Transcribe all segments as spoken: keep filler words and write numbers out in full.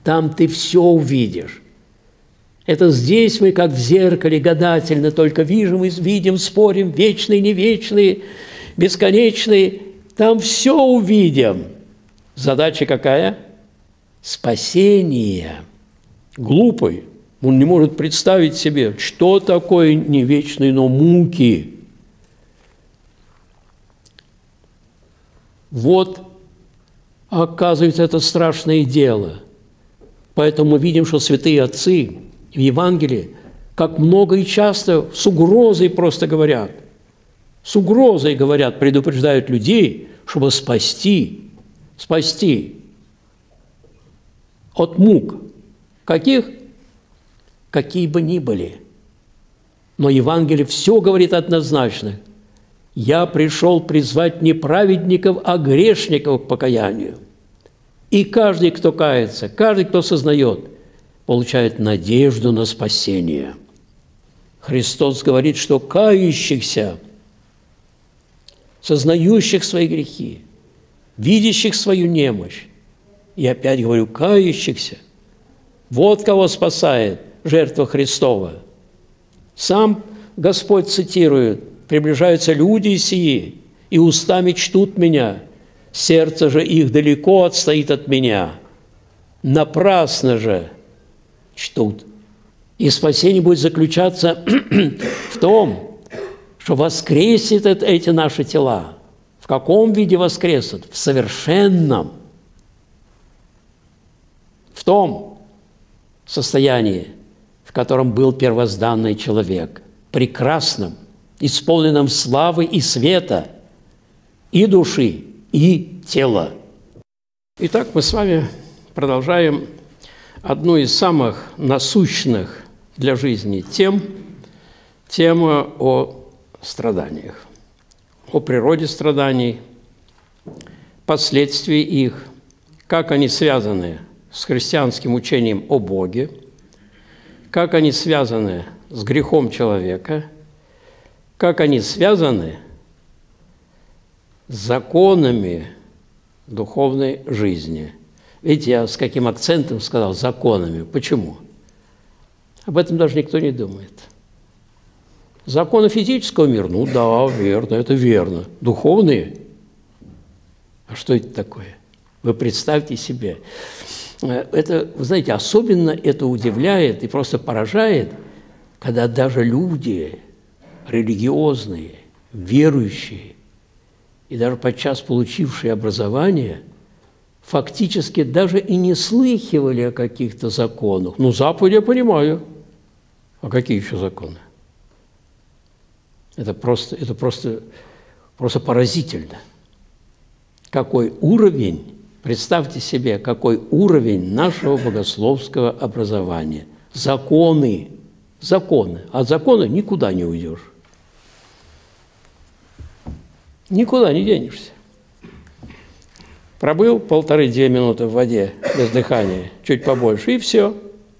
Там ты все увидишь. Это здесь мы, как в зеркале, гадательно только видим, видим, спорим, вечный, не вечный, бесконечный. Там все увидим. Задача какая? Спасение. Глупый. Он не может представить себе, что такое не вечные, но муки. Вот, оказывается, это страшное дело. Поэтому мы видим, что святые отцы в Евангелии, как много и часто с угрозой просто говорят, с угрозой говорят, предупреждают людей, чтобы спасти, спасти от мук. Каких? Какие бы ни были. Но Евангелие все говорит однозначно. «Я пришел призвать не праведников, а грешников к покаянию». И каждый, кто кается, каждый, кто сознает, получает надежду на спасение. Христос говорит, что кающихся, сознающих свои грехи, видящих свою немощь, и опять говорю, кающихся, вот кого спасает жертва Христова. Сам Господь цитирует: «Приближаются люди сии, и устами чтут меня, сердце же их далеко отстоит от меня. Напрасно же чтут». И спасение будет заключаться в том, что воскресят эти наши тела. В каком виде воскреснут? В совершенном. В том состоянии, в котором был первозданный человек, прекрасном, исполненном славы и света, и души, и тела. Итак, мы с вами продолжаем одну из самых насущных для жизни тем, тему о страданиях, о природе страданий, последствий их, как они связаны с христианским учением о Боге, как они связаны с грехом человека, как они связаны с законами духовной жизни. Видите, я с каким акцентом сказал «законами». Почему? Об этом даже никто не думает. Законы физического мира? Ну да, верно, это верно. Духовные? А что это такое? Вы представьте себе. Это, вы знаете, особенно это удивляет и просто поражает, когда даже люди религиозные, верующие и даже подчас получившие образование фактически даже и не слыхивали о каких-то законах. Ну, заповеди я понимаю. А какие еще законы? Это просто, это просто, просто поразительно. Какой уровень, представьте себе, какой уровень нашего богословского образования. Законы, законы. От закона никуда не уйдешь. Никуда не денешься. Пробыл полторы-две минуты в воде без дыхания, чуть побольше, и все.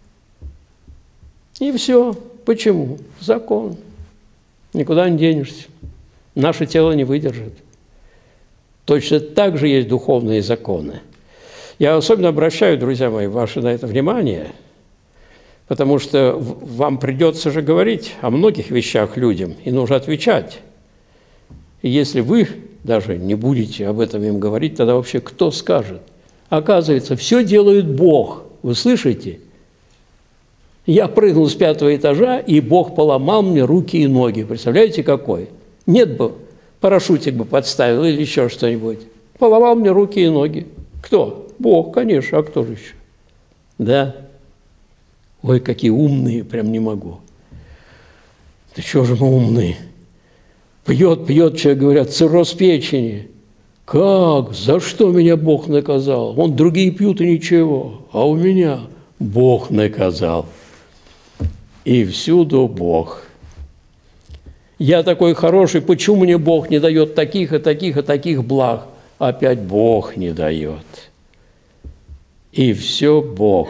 И все. Почему? Закон. Никуда не денешься. Наше тело не выдержит. Точно так же есть духовные законы. Я особенно обращаю, друзья мои, ваше на это внимание, потому что вам придется же говорить о многих вещах людям, и нужно отвечать. И если вы даже не будете об этом им говорить, тогда вообще кто скажет? Оказывается, все делает Бог. Вы слышите? Я прыгнул с пятого этажа, и Бог поломал мне руки и ноги. Представляете, какой? Нет бы, парашютик бы подставил или еще что-нибудь. Поломал мне руки и ноги. Кто? Бог, конечно. А кто же еще? Да. Ой, какие умные, прям не могу. Да чего же мы умные? Пьет, пьет, человек, говорят, цирроз печени. Как? За что меня Бог наказал? Вон другие пьют и ничего, а у меня Бог наказал. И всюду Бог. Я такой хороший, почему мне Бог не дает таких и таких и таких благ? Опять Бог не дает. И все Бог.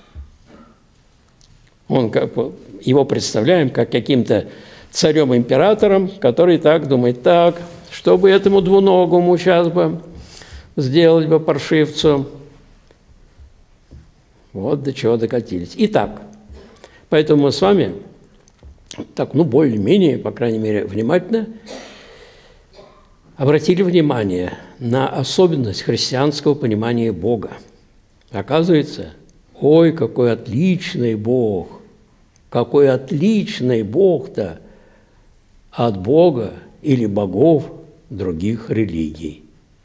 Он как, его представляем как каким-то царем-императором, который так думает, так, чтобы этому двуногому сейчас бы сделать бы паршивцу, Вот до чего докатились. Итак, поэтому мы с вами, так, ну, более-менее, по крайней мере, внимательно обратили внимание на особенность христианского понимания Бога. Оказывается, ой, какой отличный Бог, какой отличный Бог-то от Бога или богов других религий.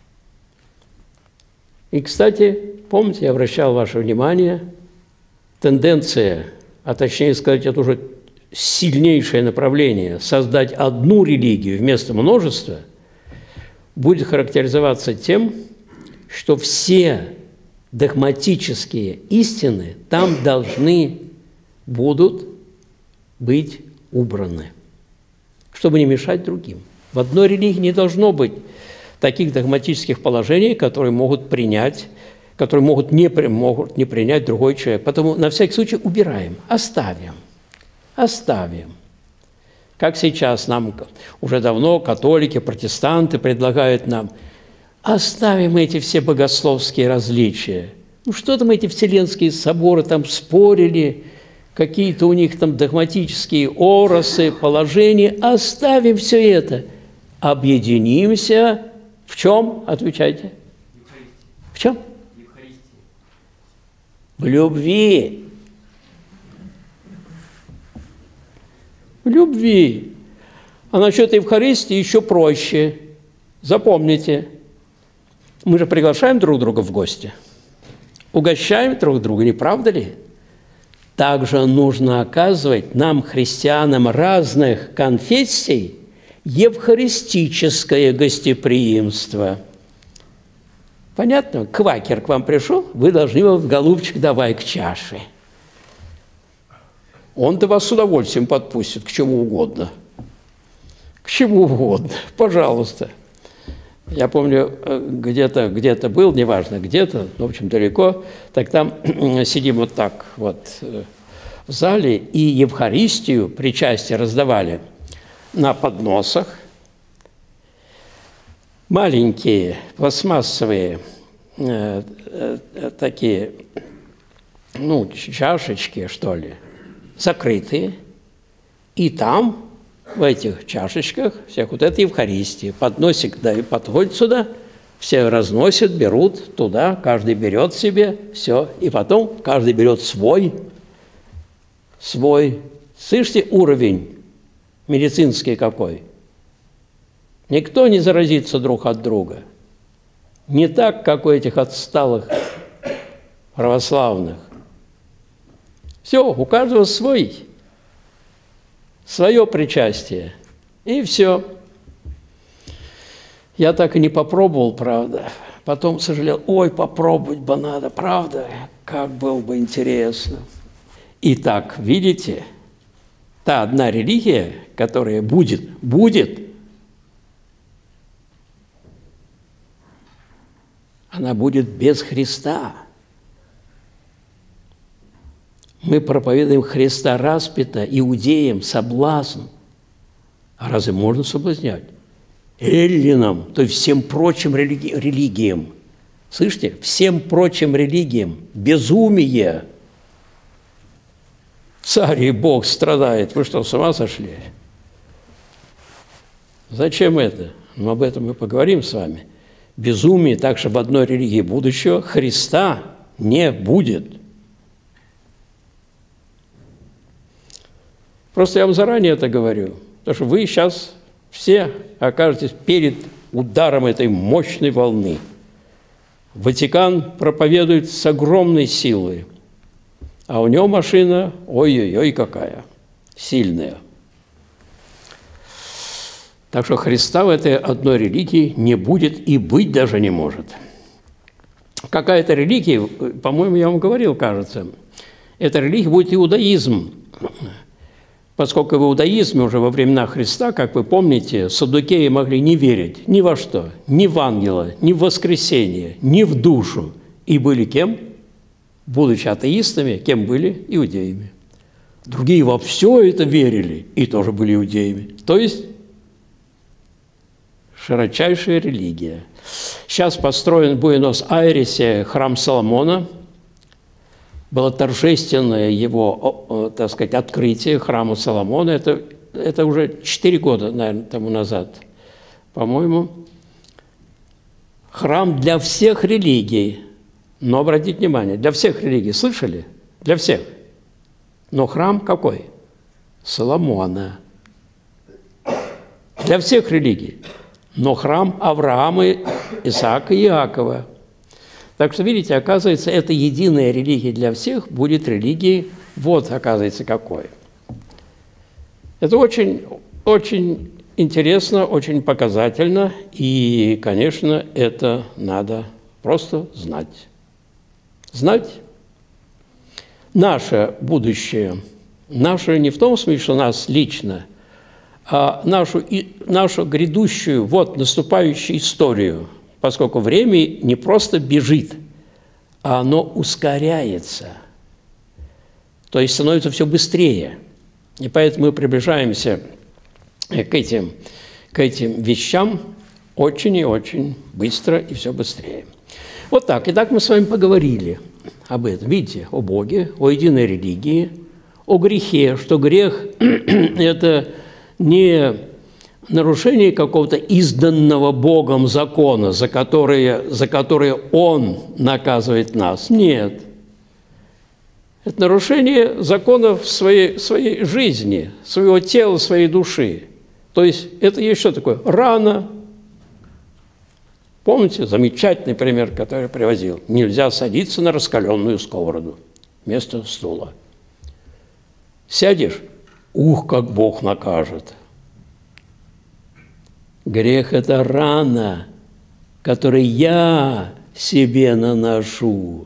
И, кстати, помните, я обращал ваше внимание, тенденция, а точнее сказать, это уже сильнейшее направление, создать одну религию вместо множества, будет характеризоваться тем, что все догматические истины там должны будут быть убраны, чтобы не мешать другим. В одной религии не должно быть таких догматических положений, которые могут принять, которые могут не, могут не принять другой человек. Поэтому на всякий случай убираем, оставим, оставим. Как сейчас нам уже давно католики, протестанты предлагают нам, оставим эти все богословские различия. Ну что там эти вселенские соборы там спорили, какие-то у них там догматические оросы, положения. Оставим все это. Объединимся. В чем? Отвечайте. В чем? В любви. В любви. А насчет Евхаристии еще проще. Запомните, мы же приглашаем друг друга в гости, угощаем друг друга, не правда ли? Также нужно оказывать нам, христианам разных конфессий, евхаристическое гостеприимство. Понятно? Квакер к вам пришел, вы должны его, голубчик, давай к чаше. Он-то вас с удовольствием подпустит к чему угодно. К чему угодно, пожалуйста. Я помню, где-то где-то был, неважно где-то, в общем, далеко, так там сидим вот так вот в зале, и Евхаристию, причастие раздавали на подносах. Маленькие пластмассовые э, э, такие, ну, чашечки, что ли, закрытые, и там, в этих чашечках, всех вот эта Евхаристия. Подносик, да, и подходит сюда, все разносят, берут туда, каждый берет себе, все, и потом каждый берет свой, свой. Слышите, уровень медицинский какой? Никто не заразится друг от друга. Не так, как у этих отсталых православных. Все, у каждого свой. Свое причастие, и все. Я так и не попробовал, правда. Потом сожалел, ой, попробовать бы надо, правда, как было бы интересно. Итак, видите, та одна религия, которая будет, будет, она будет без Христа. Мы проповедуем Христа распята иудеям, соблазн. А разве можно соблазнять? Эллинам, то есть всем прочим религи религиям. Слышите? Всем прочим религиям. Безумие. Царь и Бог страдает. Вы что, с ума сошли? Зачем это? Ну, об этом мы поговорим с вами. Безумие, так, чтобы одной религии будущего Христа не будет. Просто я вам заранее это говорю, потому что вы сейчас все окажетесь перед ударом этой мощной волны. Ватикан проповедует с огромной силой, а у него машина, ой-ой-ой, какая сильная. Так что Христа в этой одной религии не будет и быть даже не может. Какая-то религия, по-моему, я вам говорил, кажется, эта религия будет иудаизм. Поскольку в иудаизме уже во времена Христа, как вы помните, саддукеи могли не верить ни во что, ни в ангела, ни в воскресение, ни в душу. И были кем? Будучи атеистами, кем были? Иудеями. Другие во все это верили и тоже были иудеями. То есть широчайшая религия. Сейчас построен в Буэнос-Айресе храм Соломона. было торжественное его, так сказать, открытие храма Соломона. Это, это уже четыре года, наверное, тому назад, по-моему. Храм для всех религий. Но обратите внимание, для всех религий. Слышали? Для всех. Но храм какой? Соломона. Для всех религий. Но храм Авраама, Исаака и Иакова. Так что, видите, оказывается, эта единая религия для всех будет религией, вот, оказывается, какой. Это очень, очень интересно, очень показательно, и, конечно, это надо просто знать. Знать наше будущее, наше не в том смысле, что нас лично, а нашу, нашу грядущую, вот, наступающую историю, поскольку время не просто бежит, а оно ускоряется, то есть становится все быстрее. И поэтому мы приближаемся к этим, к этим вещам очень и очень быстро и все быстрее. Вот так. Итак, мы с вами поговорили об этом. Видите, о Боге, о единой религии, о грехе, что грех – это не нарушение какого-то изданного Богом закона, за которые, за которые Он наказывает нас. Нет. Это нарушение законов своей, своей жизни, своего тела, своей души. То есть это есть что такое? Рана. Помните замечательный пример, который я приводил? Нельзя садиться на раскаленную сковороду вместо стула. Сядешь, ух, как Бог накажет. Грех – это рана, которую я себе наношу.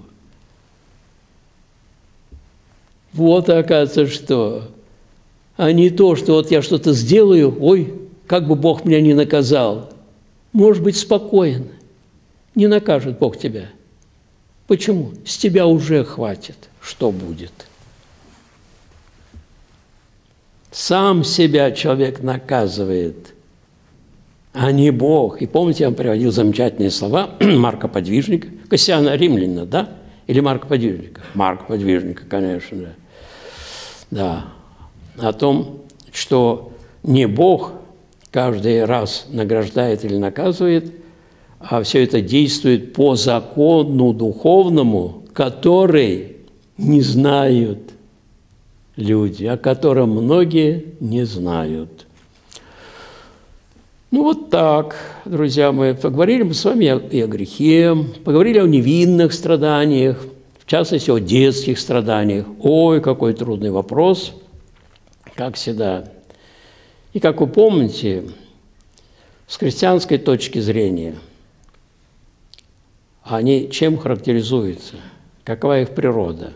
Вот, оказывается, что. А не то, что вот я что-то сделаю, ой, как бы Бог меня не наказал. Может быть, спокоен. Не накажет Бог тебя. Почему? С тебя уже хватит. Что будет? Сам себя человек наказывает, а не Бог. И помните, я вам приводил замечательные слова Марка Подвижника, Кассиана Римлянина, да? Или Марка Подвижника? Марка Подвижника, конечно, да. Да. О том, что не Бог каждый раз награждает или наказывает, а все это действует по закону духовному, который не знают люди, о котором многие не знают. Ну вот так, друзья мои, поговорили мы с вами и о грехе, поговорили о невинных страданиях, в частности, о детских страданиях. Ой, какой трудный вопрос, как всегда. И как вы помните, с христианской точки зрения, они чем характеризуются? Какова их природа?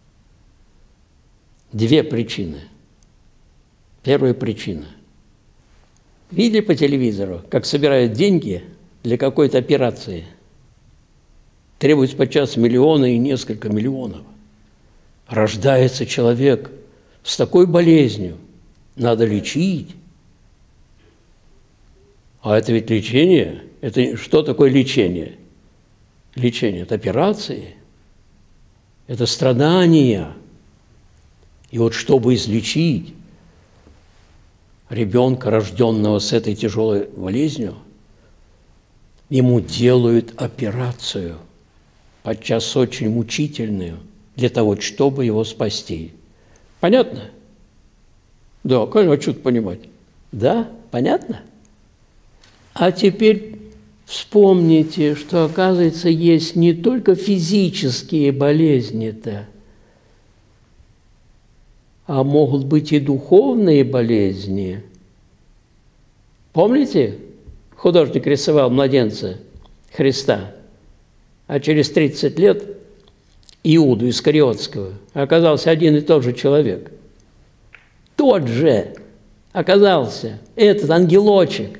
Две причины. Первая причина. Видели по телевизору, как собирают деньги для какой-то операции? Требуется подчас миллионы и несколько миллионов. Рождается человек с такой болезнью, надо лечить. А это ведь лечение. Это что такое лечение? Лечение – это операции, это страдания. И вот чтобы излечить ребенка, рожденного с этой тяжелой болезнью, ему делают операцию, подчас очень мучительную, для того, чтобы его спасти. Понятно? Да, конечно, что-то понимать. Да, понятно? А теперь вспомните, что, оказывается, есть не только физические болезни-то, а могут быть и духовные болезни. Помните, художник рисовал младенца Христа, а через тридцать лет Иуду Искариотского оказался один и тот же человек. Тот же оказался этот ангелочек.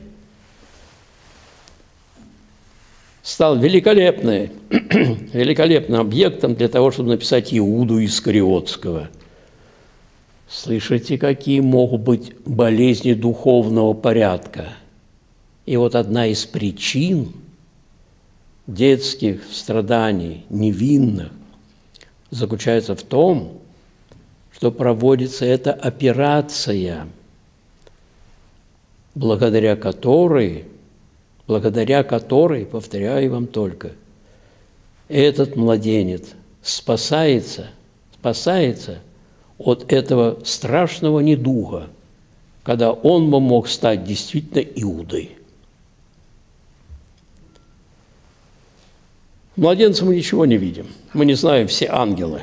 Стал великолепным, великолепным объектом для того, чтобы написать Иуду Искариотского. Слышите, какие могут быть болезни духовного порядка? И вот одна из причин детских страданий, невинных, заключается в том, что проводится эта операция, благодаря которой, благодаря которой, повторяю вам только, этот младенец спасается, спасается от этого страшного недуга, когда он бы мог стать действительно Иудой. Младенца мы ничего не видим, мы не знаем все ангелы,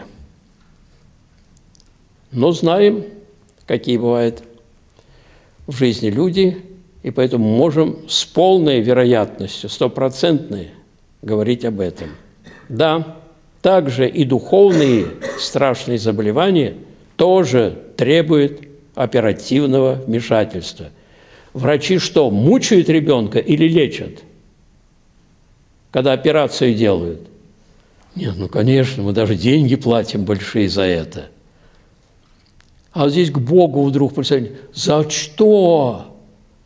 но знаем, какие бывают в жизни люди, и поэтому можем с полной вероятностью, стопроцентной, говорить об этом. Да, также и духовные страшные заболевания тоже требуют оперативного вмешательства. Врачи что, мучают ребенка или лечат, когда операцию делают? Нет, ну, конечно, мы даже деньги платим большие за это. А здесь к Богу вдруг представляете, за что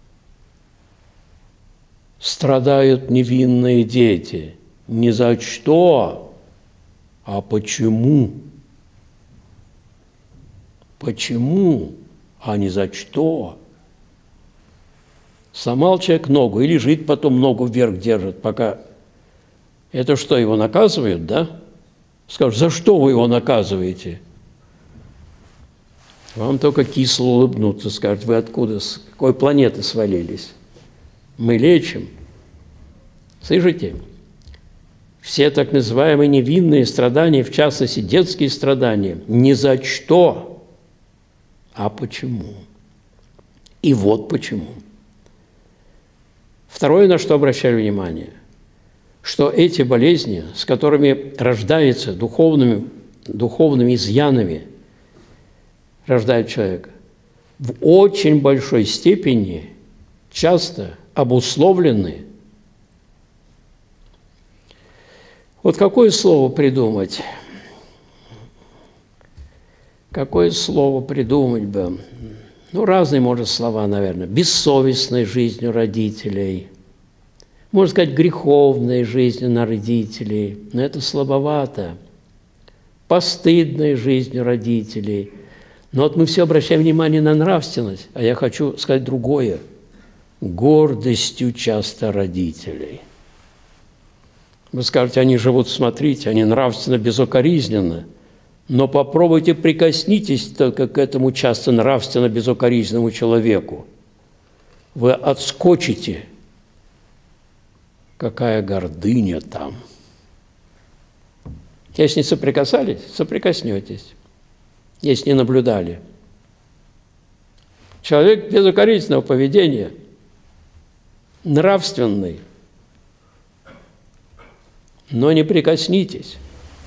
страдают невинные дети? Не за что, а почему? Почему, а не за что? Сломал человек ногу и лежит, потом ногу вверх держит, пока... Это что, его наказывают, да? Скажут, за что вы его наказываете? Вам только кисло улыбнуться, скажут, вы откуда, с какой планеты свалились? Мы лечим. Слышите? Все так называемые невинные страдания, в частности, детские страдания, не за что, а почему. И вот почему. Второе, на что обращаю внимание, что эти болезни, с которыми рождается духовными, духовными изъянами, рождает человек, в очень большой степени часто обусловлены. Вот какое слово придумать? Какое слово придумать бы? Ну, разные, может, слова, наверное. Бессовестной жизнью родителей. Можно сказать, греховной жизнью на родителей. Но это слабовато. Постыдной жизнью родителей. Но вот мы все обращаем внимание на нравственность, а я хочу сказать другое. Гордостью часто родителей. Вы скажете, они живут, смотрите, они нравственно безукоризненно. Но попробуйте прикоснитесь только к этому часто нравственно безукоризненному человеку. Вы отскочите. Какая гордыня там. Если не соприкасались, соприкоснетесь. Если не наблюдали. Человек безукоризненного поведения, нравственный, но не прикоснитесь.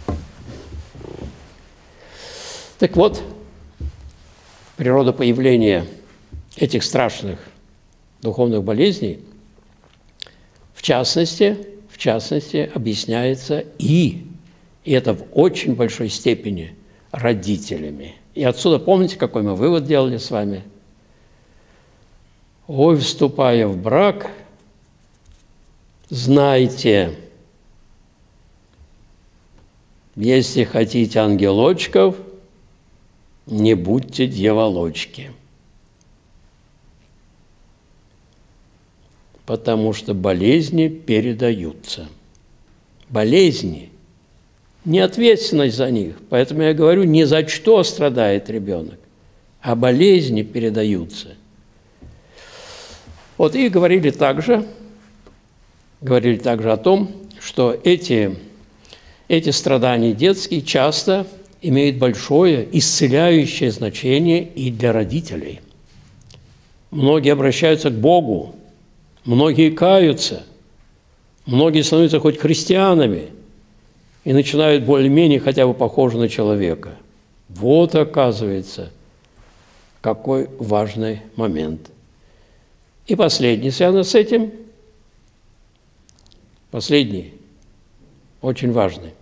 Так вот, природа появления этих страшных духовных болезней, в частности, в частности, объясняется и, и это в очень большой степени, родителями. И отсюда, помните, какой мы вывод делали с вами? Ой, вступая в брак, знайте, если хотите ангелочков, не будьте дьяволочки. Потому что болезни передаются. Болезни, не ответственность за них. Поэтому я говорю, не за что страдает ребенок, а болезни передаются. Вот и говорили также, говорили также о том, что эти, эти страдания детские часто имеют большое исцеляющее значение и для родителей. Многие обращаются к Богу, многие каются, многие становятся хоть христианами и начинают более-менее хотя бы похожи на человека. Вот, оказывается, какой важный момент. И последний связан с этим, последний, очень важный.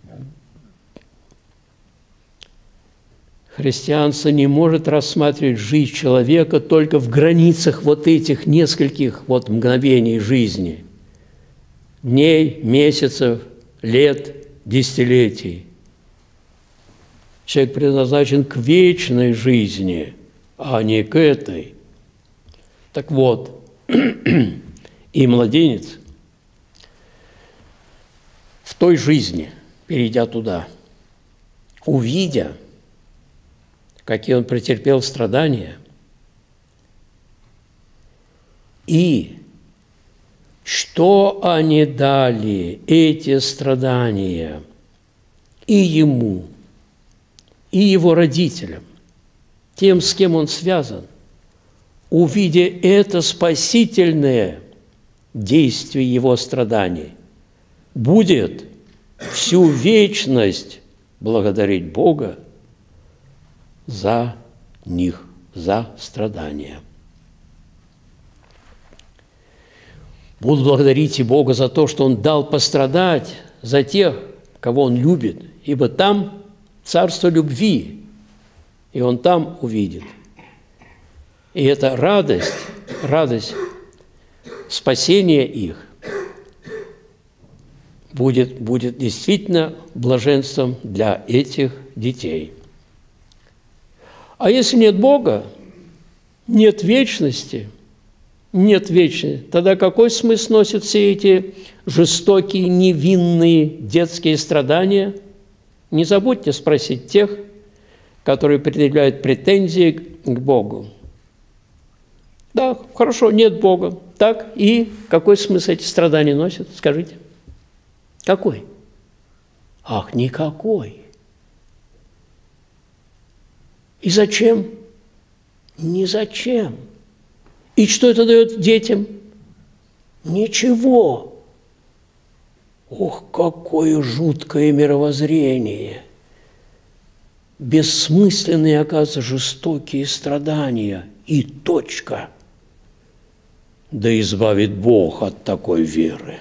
Христианство не может рассматривать жизнь человека только в границах вот этих нескольких вот мгновений жизни, дней, месяцев, лет, десятилетий. Человек предназначен к вечной жизни, а не к этой. Так вот, и младенец в той жизни, перейдя туда, увидя, какие он претерпел страдания, и что они дали, эти страдания, и ему, и его родителям, тем, с кем он связан, увидя это спасительное действие его страданий, будет всю вечность благодарить Бога за них, за страдания. Буду благодарить и Бога за то, что Он дал пострадать за тех, кого Он любит, ибо там царство любви, и Он там увидит. И эта радость, радость спасения их будет, будет действительно блаженством для этих детей. А если нет Бога, нет вечности, нет вечности, тогда какой смысл носят все эти жестокие, невинные детские страдания? Не забудьте спросить тех, которые предъявляют претензии к Богу. Да, хорошо, нет Бога. Так, и какой смысл эти страдания носят? Скажите. Какой? Ах, никакой. И зачем? Ни зачем. И что это дает детям? Ничего. Ох, какое жуткое мировоззрение. Бессмысленные, оказывается, жестокие страдания. И точка. Да избавит Бог от такой веры.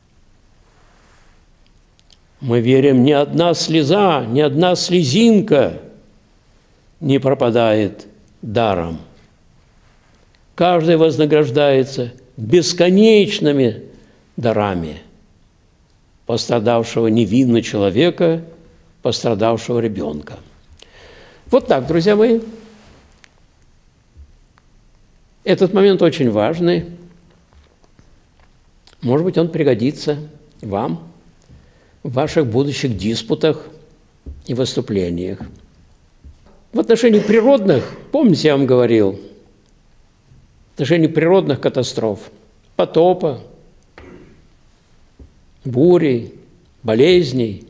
Мы верим, ни одна слеза, ни одна слезинка не пропадает даром. Каждый вознаграждается бесконечными дарами пострадавшего невинного человека, пострадавшего ребенка. Вот так, друзья мои. Этот момент очень важный. Может быть, он пригодится вам в ваших будущих диспутах и выступлениях. В отношении природных, помните, я вам говорил, в отношении природных катастроф, потопа, бури, болезней,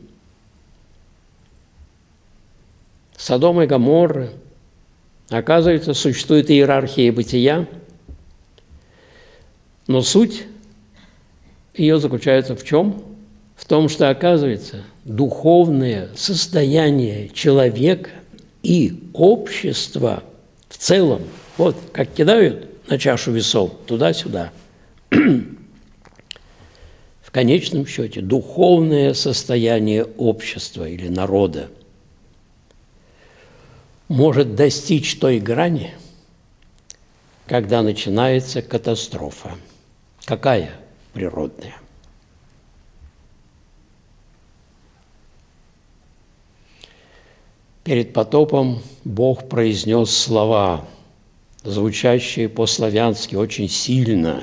Содома и Гоморры, оказывается, существует иерархия бытия, но суть ее заключается в чем? В том, что, оказывается, духовное состояние человека и общества в целом, вот как кидают на чашу весов туда-сюда, в конечном счете духовное состояние общества или народа может достичь той грани, когда начинается катастрофа. Какая? Природная. Перед потопом Бог произнес слова, звучащие по-славянски очень сильно.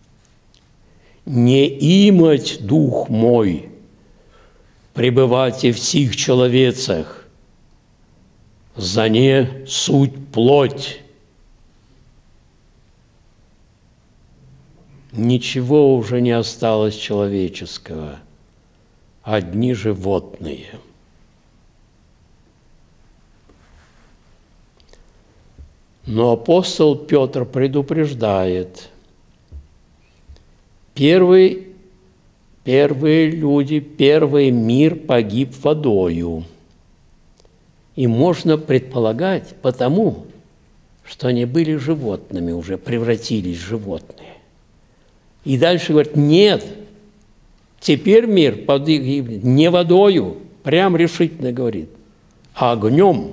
«Не имать дух мой, пребывайте в сих человецах, за не суть плоть». Ничего уже не осталось человеческого, одни животные. Но апостол Петр предупреждает, первый, первые люди, первый мир погиб водою. И можно предполагать потому, что они были животными, уже превратились в животные. И дальше говорит, нет, теперь мир погибнет не водою, прям решительно говорит, а огнем.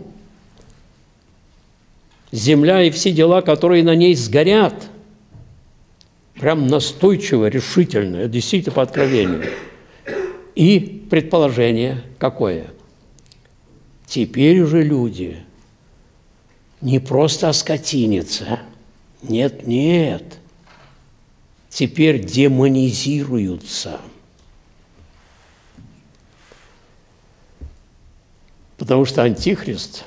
Земля и все дела, которые на ней сгорят. Прям настойчиво, решительно, это действительно по откровению. И предположение какое? Теперь уже люди не просто оскотинятся. Нет, нет. Теперь демонизируются. Потому что Антихрист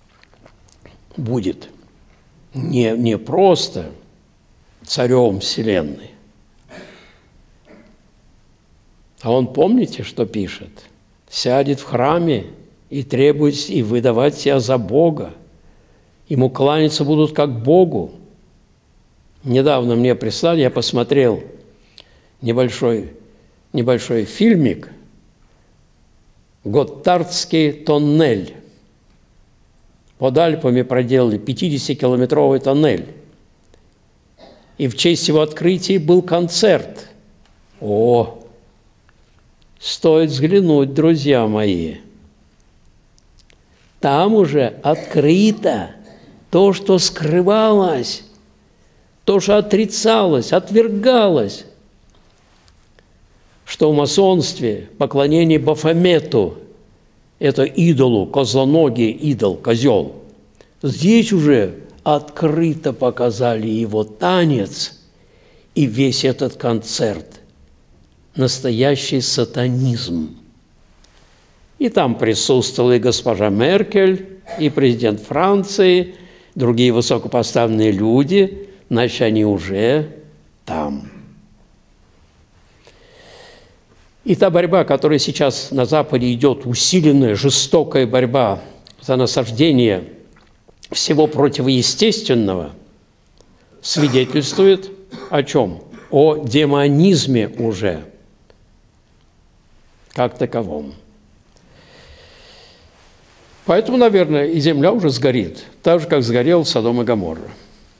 будет не, не просто царем вселенной, а он, помните, что пишет? Сядет в храме и требует и выдавать себя за Бога. Ему кланяться будут как Богу. Недавно мне прислали, я посмотрел небольшой, небольшой фильмик «Готардский тоннель». Под Альпами проделали пятидесятикилометровый тоннель. И в честь его открытия был концерт. О, стоит взглянуть, друзья мои. Там уже открыто то, что скрывалось, то, что отрицалось, отвергалось, что в масонстве поклонение Бафомету, это идолу, козлоногий идол, козел, здесь уже открыто показали его танец и весь этот концерт. Настоящий сатанизм. И там присутствовала и госпожа Меркель, и президент Франции, другие высокопоставленные люди, значит, они уже там. И та борьба, которая сейчас на Западе идет, усиленная, жестокая борьба за насаждение всего противоестественного, свидетельствует о чем? О демонизме уже как таковом. Поэтому, наверное, и земля уже сгорит, так же, как сгорел Содом и Гоморра.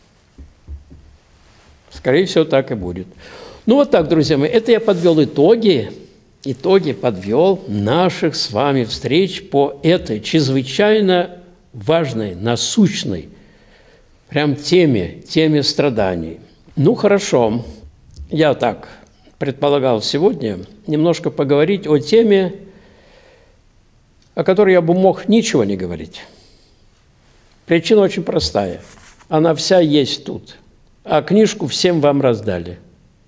Скорее всего, так и будет. Ну вот так, друзья мои, это я подвел итоги, итоги подвел наших с вами встреч по этой чрезвычайно важной, насущной, прям теме, теме страданий. Ну, хорошо, я так предполагал сегодня немножко поговорить о теме, о которой я бы мог ничего не говорить. Причина очень простая. Она вся есть тут. А книжку всем вам раздали.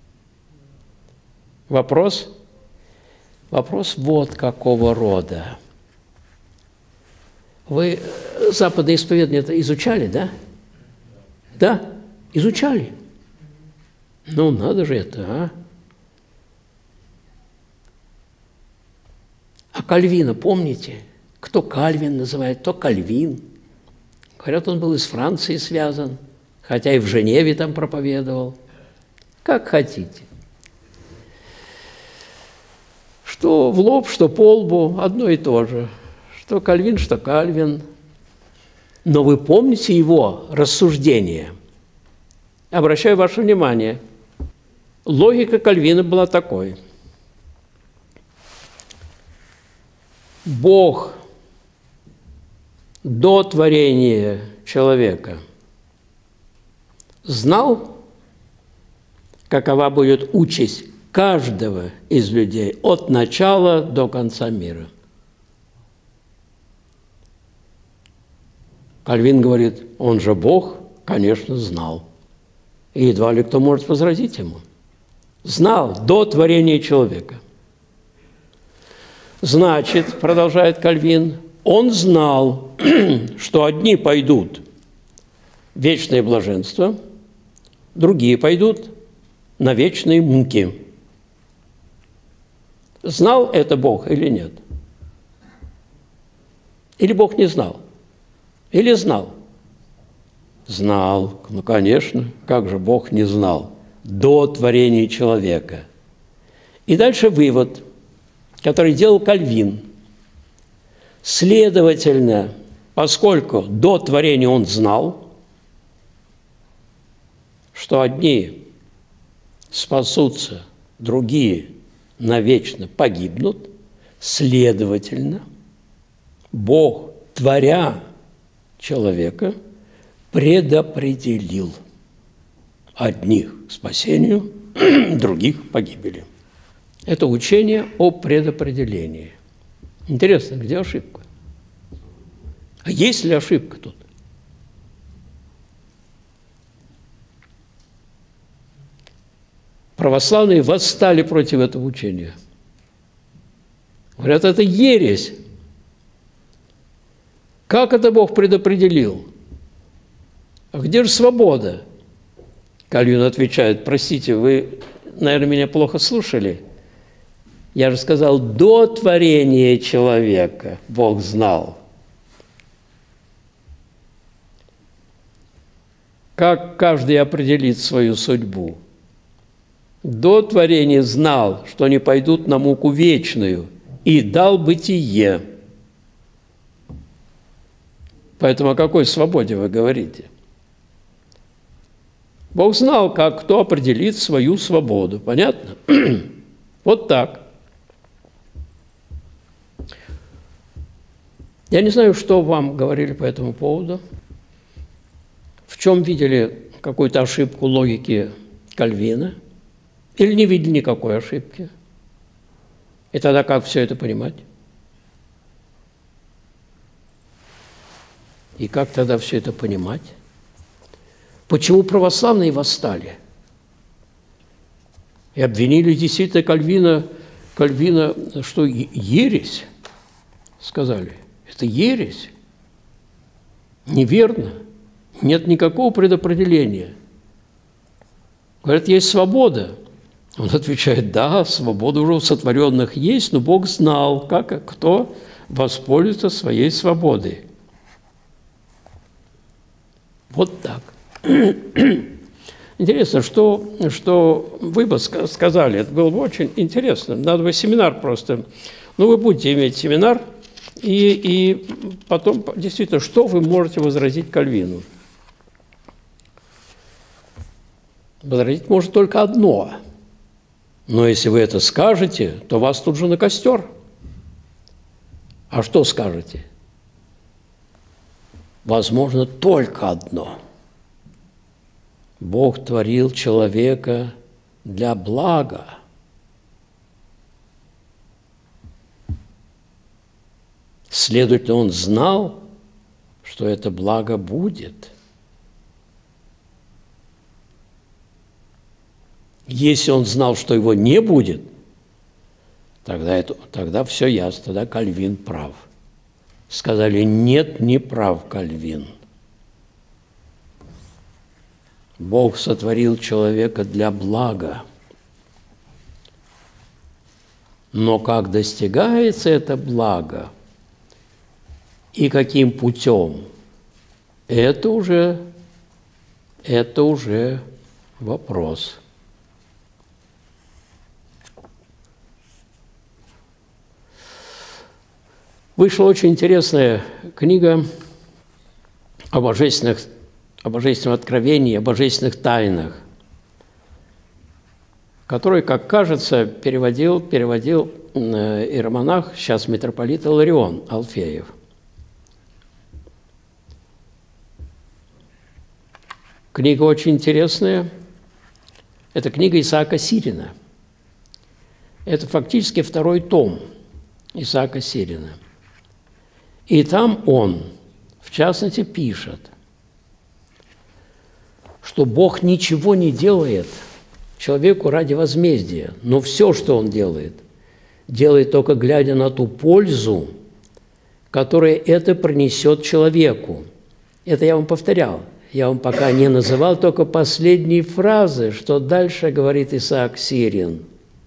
Вопрос? Вопрос вот какого рода. Вы западное исповедание это изучали, да? Да, изучали. Ну, надо же это, а? А Кальвина помните? Кто Кальвин называет, кто Кальвин. Говорят, он был из Франции связан, хотя и в Женеве там проповедовал. Как хотите. Что в лоб, что по лбу, одно и то же. Что Кальвин, что Кальвин. Но вы помните его рассуждение? Обращаю ваше внимание. Логика Кальвина была такой. Бог до творения человека знал, какова будет участь каждого из людей от начала до конца мира. Кальвин говорит, он же Бог, конечно, знал. И едва ли кто может возразить ему. Знал до творения человека. Значит, продолжает Кальвин, он знал, что одни пойдут в вечное блаженство, другие пойдут на вечные муки. Знал это Бог или нет? Или Бог не знал? Или знал? Знал. Ну, конечно, как же Бог не знал? До творения человека. И дальше вывод, который делал Кальвин. Следовательно, поскольку до творения он знал, что одни спасутся, другие навечно погибнут, следовательно, Бог, творя человека, предопределил одних к спасению, других к погибели. Это учение о предопределении. Интересно, где ошибка? А есть ли ошибка тут? Православные восстали против этого учения. Говорят, это ересь. Как это Бог предопределил? А где же свобода? Кальвин отвечает: простите, вы, наверное, меня плохо слушали. Я же сказал, до творения человека Бог знал. Как каждый определит свою судьбу. До творения знал, что они пойдут на муку вечную, и дал бытие. Поэтому о какой свободе вы говорите? Бог знал, как кто определит свою свободу. Понятно? Вот так. Я не знаю, что вам говорили по этому поводу. В чем видели какую-то ошибку логики Кальвина? Или не видели никакой ошибки? И тогда как все это понимать? И как тогда все это понимать? Почему православные восстали? И обвинили действительно Кальвина, Кальвина, что ересь, сказали. Это ересь. Неверно. Нет никакого предопределения. Говорят, есть свобода. Он отвечает, да, свобода уже у сотворенных есть, но Бог знал, как и кто воспользуется своей свободой. Вот так. Интересно, что, что вы бы сказали, это было бы очень интересно. Надо бы семинар просто. Ну, вы будете иметь семинар, и, и потом, действительно, что вы можете возразить Кальвину? Возразить может только одно. Но если вы это скажете, то вас тут же на костер. А что скажете? Возможно только одно. Бог творил человека для блага. Следовательно, Он знал, что это благо будет. Если Он знал, что его не будет, тогда, это, тогда все ясно, тогда Кальвин прав. Сказали, нет, не прав Кальвин. Бог сотворил человека для блага. Но как достигается это благо и каким путем, это уже, это уже вопрос. Вышла очень интересная книга о божественных, о божественном откровении, о божественных тайнах, которую, как кажется, переводил, переводил иеромонах, сейчас митрополит Иларион Алфеев. Книга очень интересная. Это книга Исаака Сирина. Это фактически второй том Исаака Сирина. И там он, в частности, пишет, что Бог ничего не делает человеку ради возмездия, но все, что Он делает, делает только глядя на ту пользу, которую это принесет человеку. Это я вам повторял. Я вам пока не называл только последние фразы, что дальше говорит Исаак Сирин.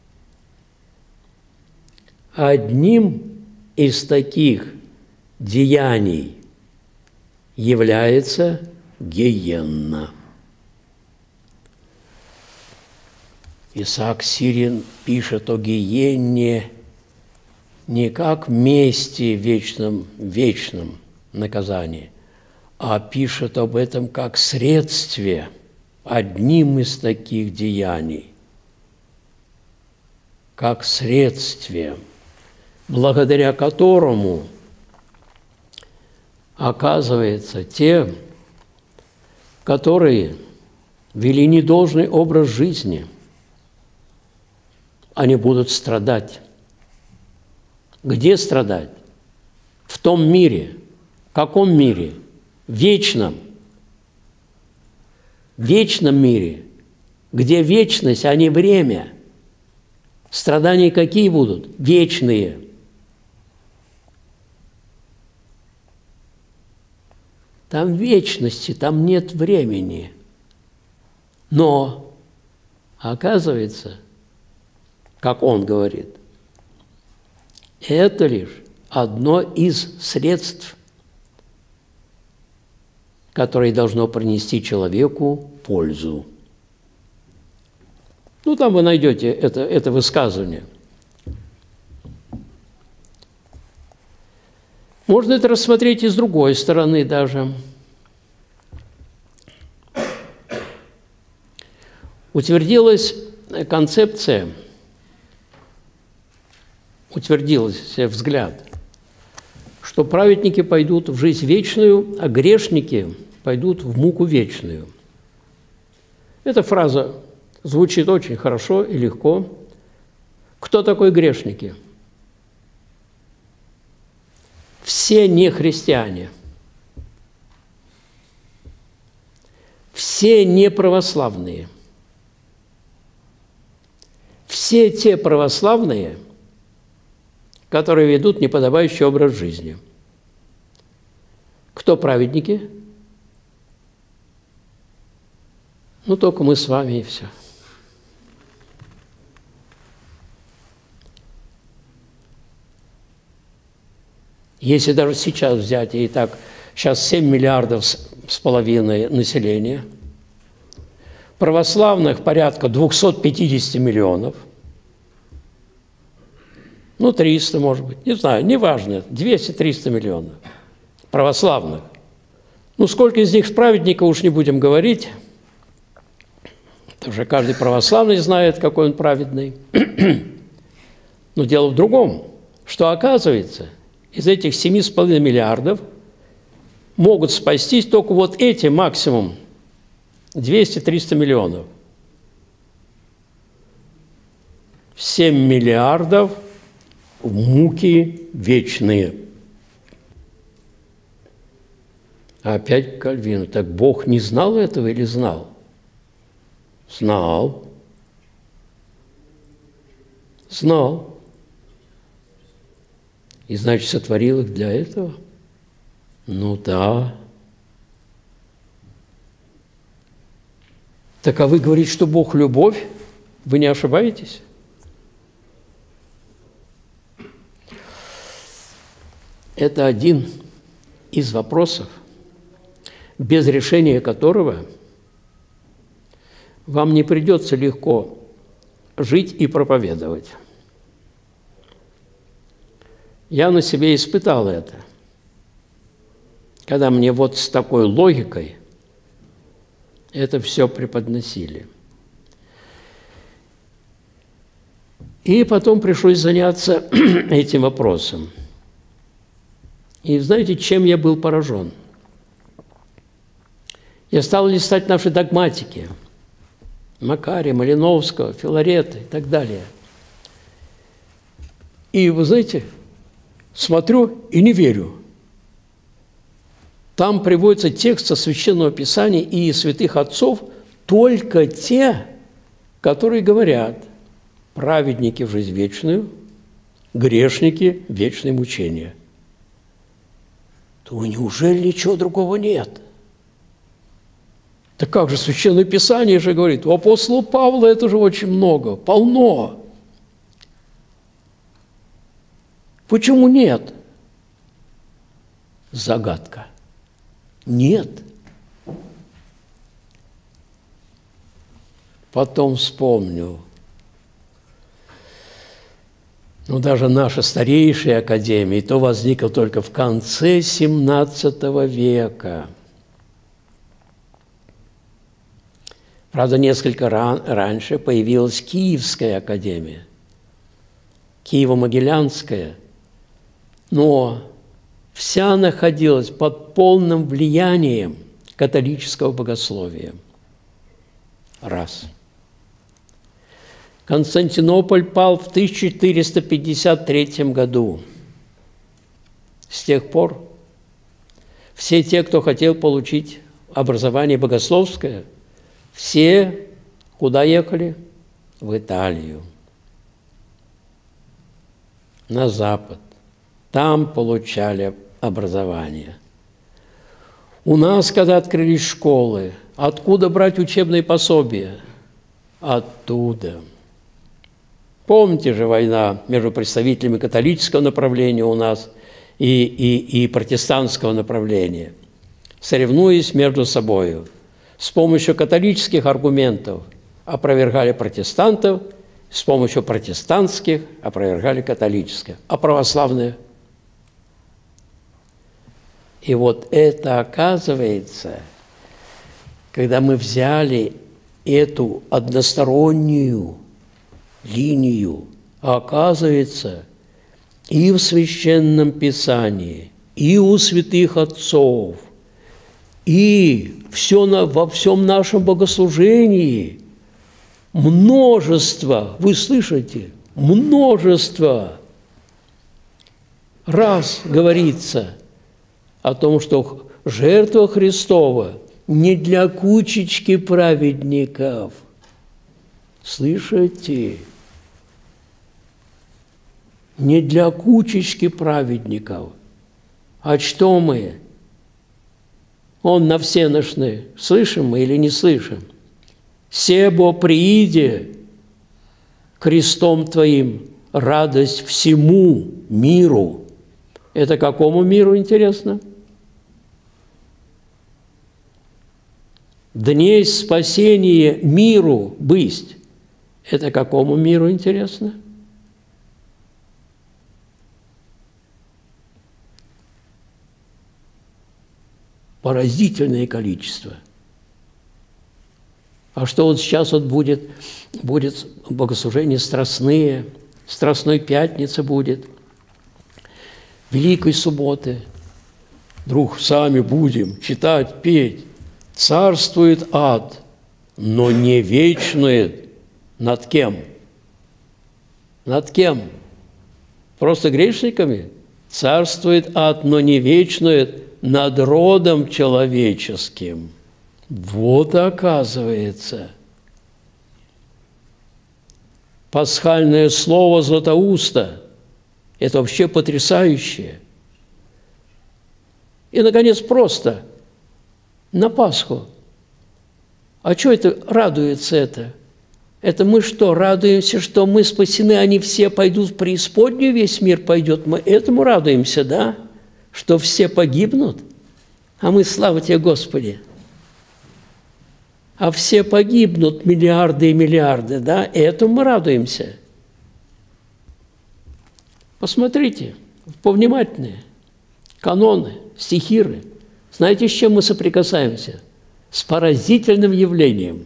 Одним из таких деяний является гиенна. Исаак Сирин пишет о гиенне не как мести в вечном, вечном наказании, а пишет об этом как средстве, одним из таких деяний, как средстве, благодаря которому оказывается, те, которые вели недолжный образ жизни, они будут страдать. Где страдать? В том мире, В каком мире? В вечном. В вечном мире, где вечность, а не время. Страдания какие будут? Вечные. Там вечности, там нет времени. Но, оказывается, как он говорит, это лишь одно из средств, которое должно принести человеку пользу. Ну, там вы найдете это, это высказывание. Можно это рассмотреть и с другой стороны даже. Утвердилась концепция, утвердился взгляд, что праведники пойдут в жизнь вечную, а грешники пойдут в муку вечную. Эта фраза звучит очень хорошо и легко. Кто такой грешники? Все нехристиане, все неправославные, все те православные, которые ведут неподобающий образ жизни. Кто праведники? Ну, только мы с вами и все. Если даже сейчас взять, и так, сейчас семь миллиардов с половиной населения, православных порядка двухсот пятидесяти миллионов, ну, триста, может быть, не знаю, неважно, двести-триста миллионов православных. Ну, сколько из них праведников, уж не будем говорить, потому что каждый православный знает, какой он праведный. Но дело в другом, что оказывается, из этих семи с половиной миллиардов могут спастись только вот эти максимум двести-триста миллионов. семь миллиардов в муки вечные. А опять к Кальвину. Так Бог не знал этого или знал? Знал. Знал. И, значит, сотворил их для этого? Ну да. Так а вы говорите, что Бог – любовь? Вы не ошибаетесь? Это один из вопросов, без решения которого вам не придется легко жить и проповедовать. Я на себе испытал это, когда мне вот с такой логикой это все преподносили. И потом пришлось заняться этим вопросом. И знаете, чем я был поражен? Я стал листать наши догматики Макария, Малиновского, Филарета и так далее. И вы знаете, смотрю и не верю. Там приводится текст со Священного Писания и святых отцов, только те, которые говорят: праведники в жизнь вечную, грешники в вечное мучение. То неужели ничего другого нет? Так как же Священное Писание же говорит, у апостола Павла это же очень много, полно. Почему нет? Загадка. Нет. Потом вспомню. Ну, даже наша старейшая академия, то возникла только в конце семнадцатого века. Правда, несколько ран, раньше появилась Киевская академия, Киево-Могилянская, но вся находилась под полным влиянием католического богословия. Раз. Константинополь пал в тысяча четыреста пятьдесят третьем году. С тех пор все те, кто хотел получить образование богословское, все куда ехали? В Италию, на Запад. Там получали образование. У нас, когда открылись школы, откуда брать учебные пособия? Оттуда. Помните же война между представителями католического направления у нас и, и, и протестантского направления, соревнуясь между собой. С помощью католических аргументов опровергали протестантов, с помощью протестантских опровергали католических. А православные? И вот это, оказывается, когда мы взяли эту одностороннюю линию, а оказывается, и в Священном Писании, и у святых отцов, и все на, во всем нашем богослужении множество, вы слышите, множество раз говорится о том, что жертва Христова не для кучечки праведников. Слышите? Не для кучечки праведников. А что мы? Он на всеношны. Слышим мы или не слышим? «Себо прииде крестом Твоим радость всему миру». Это какому миру, интересно? Дней спасения миру бысть. Это какому миру, интересно? Поразительное количество. А что вот сейчас вот будет, будет богослужение страстные, Страстной Пятницы будет, Великой Субботы. Вдруг сами будем читать, петь. Царствует ад, но не вечнует. Над кем? Над кем? Просто грешниками? Царствует ад, но не вечнует над родом человеческим. Вот оказывается. Пасхальное слово Златоуста – это вообще потрясающе. И, наконец, просто на Пасху. А что это радуется это? Это мы что, радуемся, что мы спасены, они все пойдут в преисподнюю, весь мир пойдет? Мы этому радуемся, да? Что все погибнут? А мы, слава Тебе, Господи! А все погибнут, миллиарды и миллиарды, да? Этому мы радуемся. Посмотрите, повнимательнее. Каноны, стихиры. Знаете, с чем мы соприкасаемся? С поразительным явлением.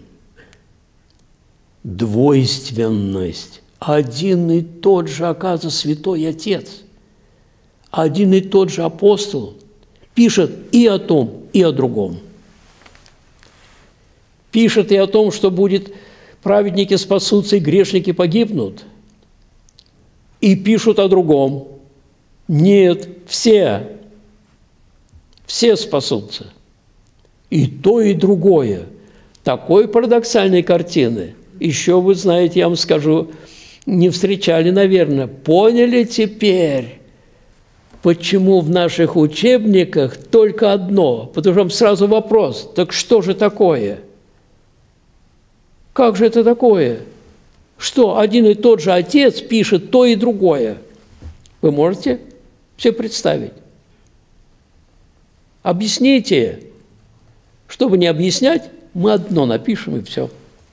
Двойственность. Один и тот же, оказывается, Святой Отец, один и тот же апостол пишет и о том, и о другом. Пишет и о том, что будет праведники спасутся и грешники погибнут. И пишут о другом. Нет, все, все спасутся. И то, и другое. Такой парадоксальной картины еще, вы знаете, я вам скажу, не встречали, наверное. Поняли теперь, почему в наших учебниках только одно? Потому что там сразу вопрос, так что же такое? Как же это такое? Что один и тот же Отец пишет то и другое? Вы можете себе представить? Объясните. Чтобы не объяснять, мы одно напишем и все.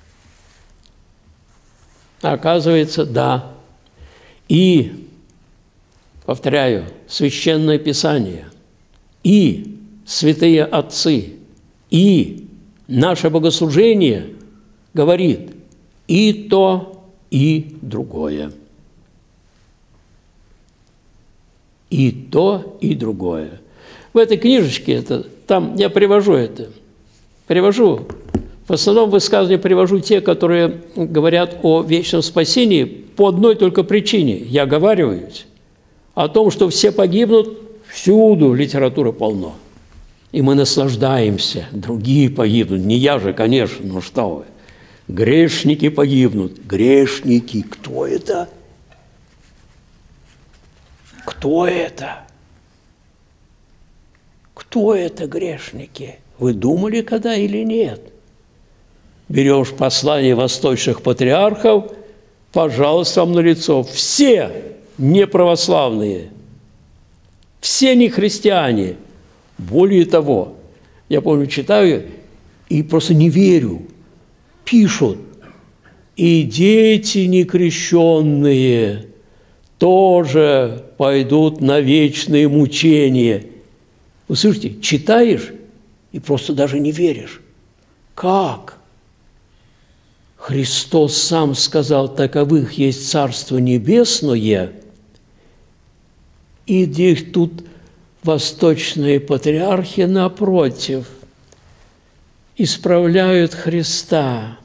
А оказывается, да. И, повторяю, Священное Писание, и святые отцы, и наше богослужение говорит и то, и другое. И то, и другое. В этой книжечке, это, там я привожу это, привожу, в основном высказывания привожу те, которые говорят о вечном спасении по одной только причине. Я оговариваюсь о том, что все погибнут, всюду литературы полно. и мы наслаждаемся. Другие погибнут. Не я же, конечно, ну что вы. Грешники погибнут. Грешники. Кто это? Кто это? Кто это грешники? Вы думали когда или нет? Берешь послание восточных патриархов, пожалуйста, вам налицо. Все неправославные, все не христиане. Более того, я помню, читаю и просто не верю. Пишут, и дети некрещенные тоже пойдут на вечные мучения. Вы слышите, читаешь и просто даже не веришь. Как? Христос сам сказал, таковых есть Царство Небесное, и здесь тут восточные патриархи напротив исправляют Христа.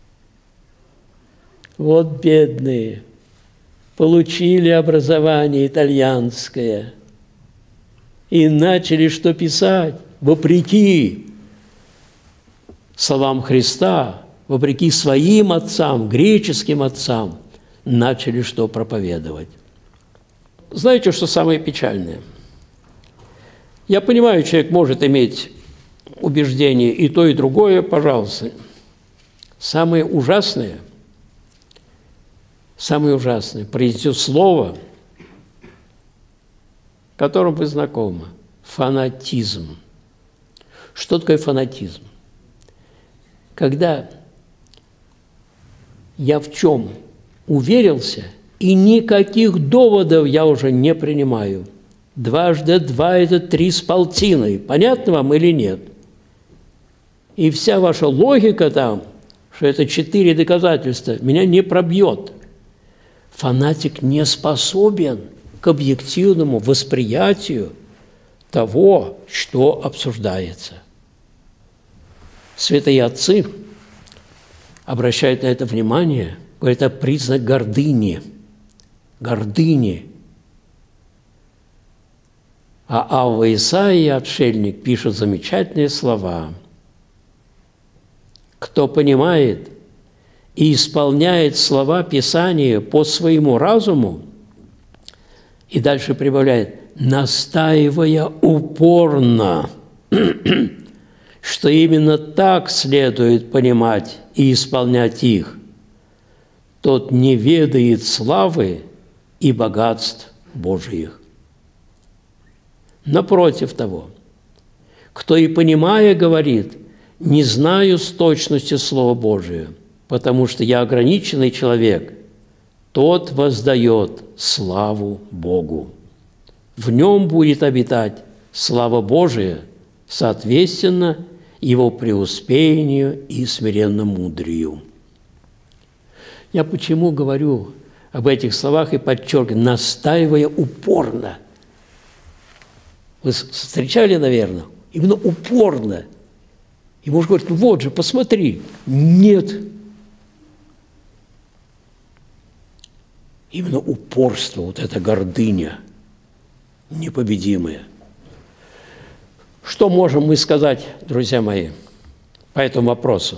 Вот бедные, получили образование итальянское и начали что писать, вопреки словам Христа, вопреки своим отцам, греческим отцам, начали что проповедовать. Знаете, что самое печальное? Я понимаю, человек может иметь убеждение и то, и другое, пожалуйста. Самое ужасное, самое ужасное, произнесет слово, которым вы знакомы, фанатизм. Что такое фанатизм? Когда я в чем уверился, и никаких доводов я уже не принимаю. Дважды два – это три с полтиной. Понятно вам или нет? И вся ваша логика там, что это четыре доказательства, меня не пробьет. Фанатик не способен к объективному восприятию того, что обсуждается. Святые отцы обращают на это внимание, говорят, это признак гордыни. Гордыни. А Авва Исаия, отшельник, пишет замечательные слова. Кто понимает и исполняет слова Писания по своему разуму, и дальше прибавляет, настаивая упорно, что именно так следует понимать и исполнять их, тот не ведает славы и богатств Божиих. Напротив того, кто и понимая говорит, не знаю с точностью Слова Божия, потому что я ограниченный человек, тот воздает славу Богу. В нем будет обитать слава Божия, соответственно, его преуспеянию и смиренно-мудрию. Я почему говорю об этих словах и подчеркиваю, настаивая упорно. Вы встречали, наверное, именно упорно. И муж говорит, ну вот же, посмотри. Нет. Именно упорство, вот эта гордыня непобедимая. Что можем мы сказать, друзья мои, по этому вопросу?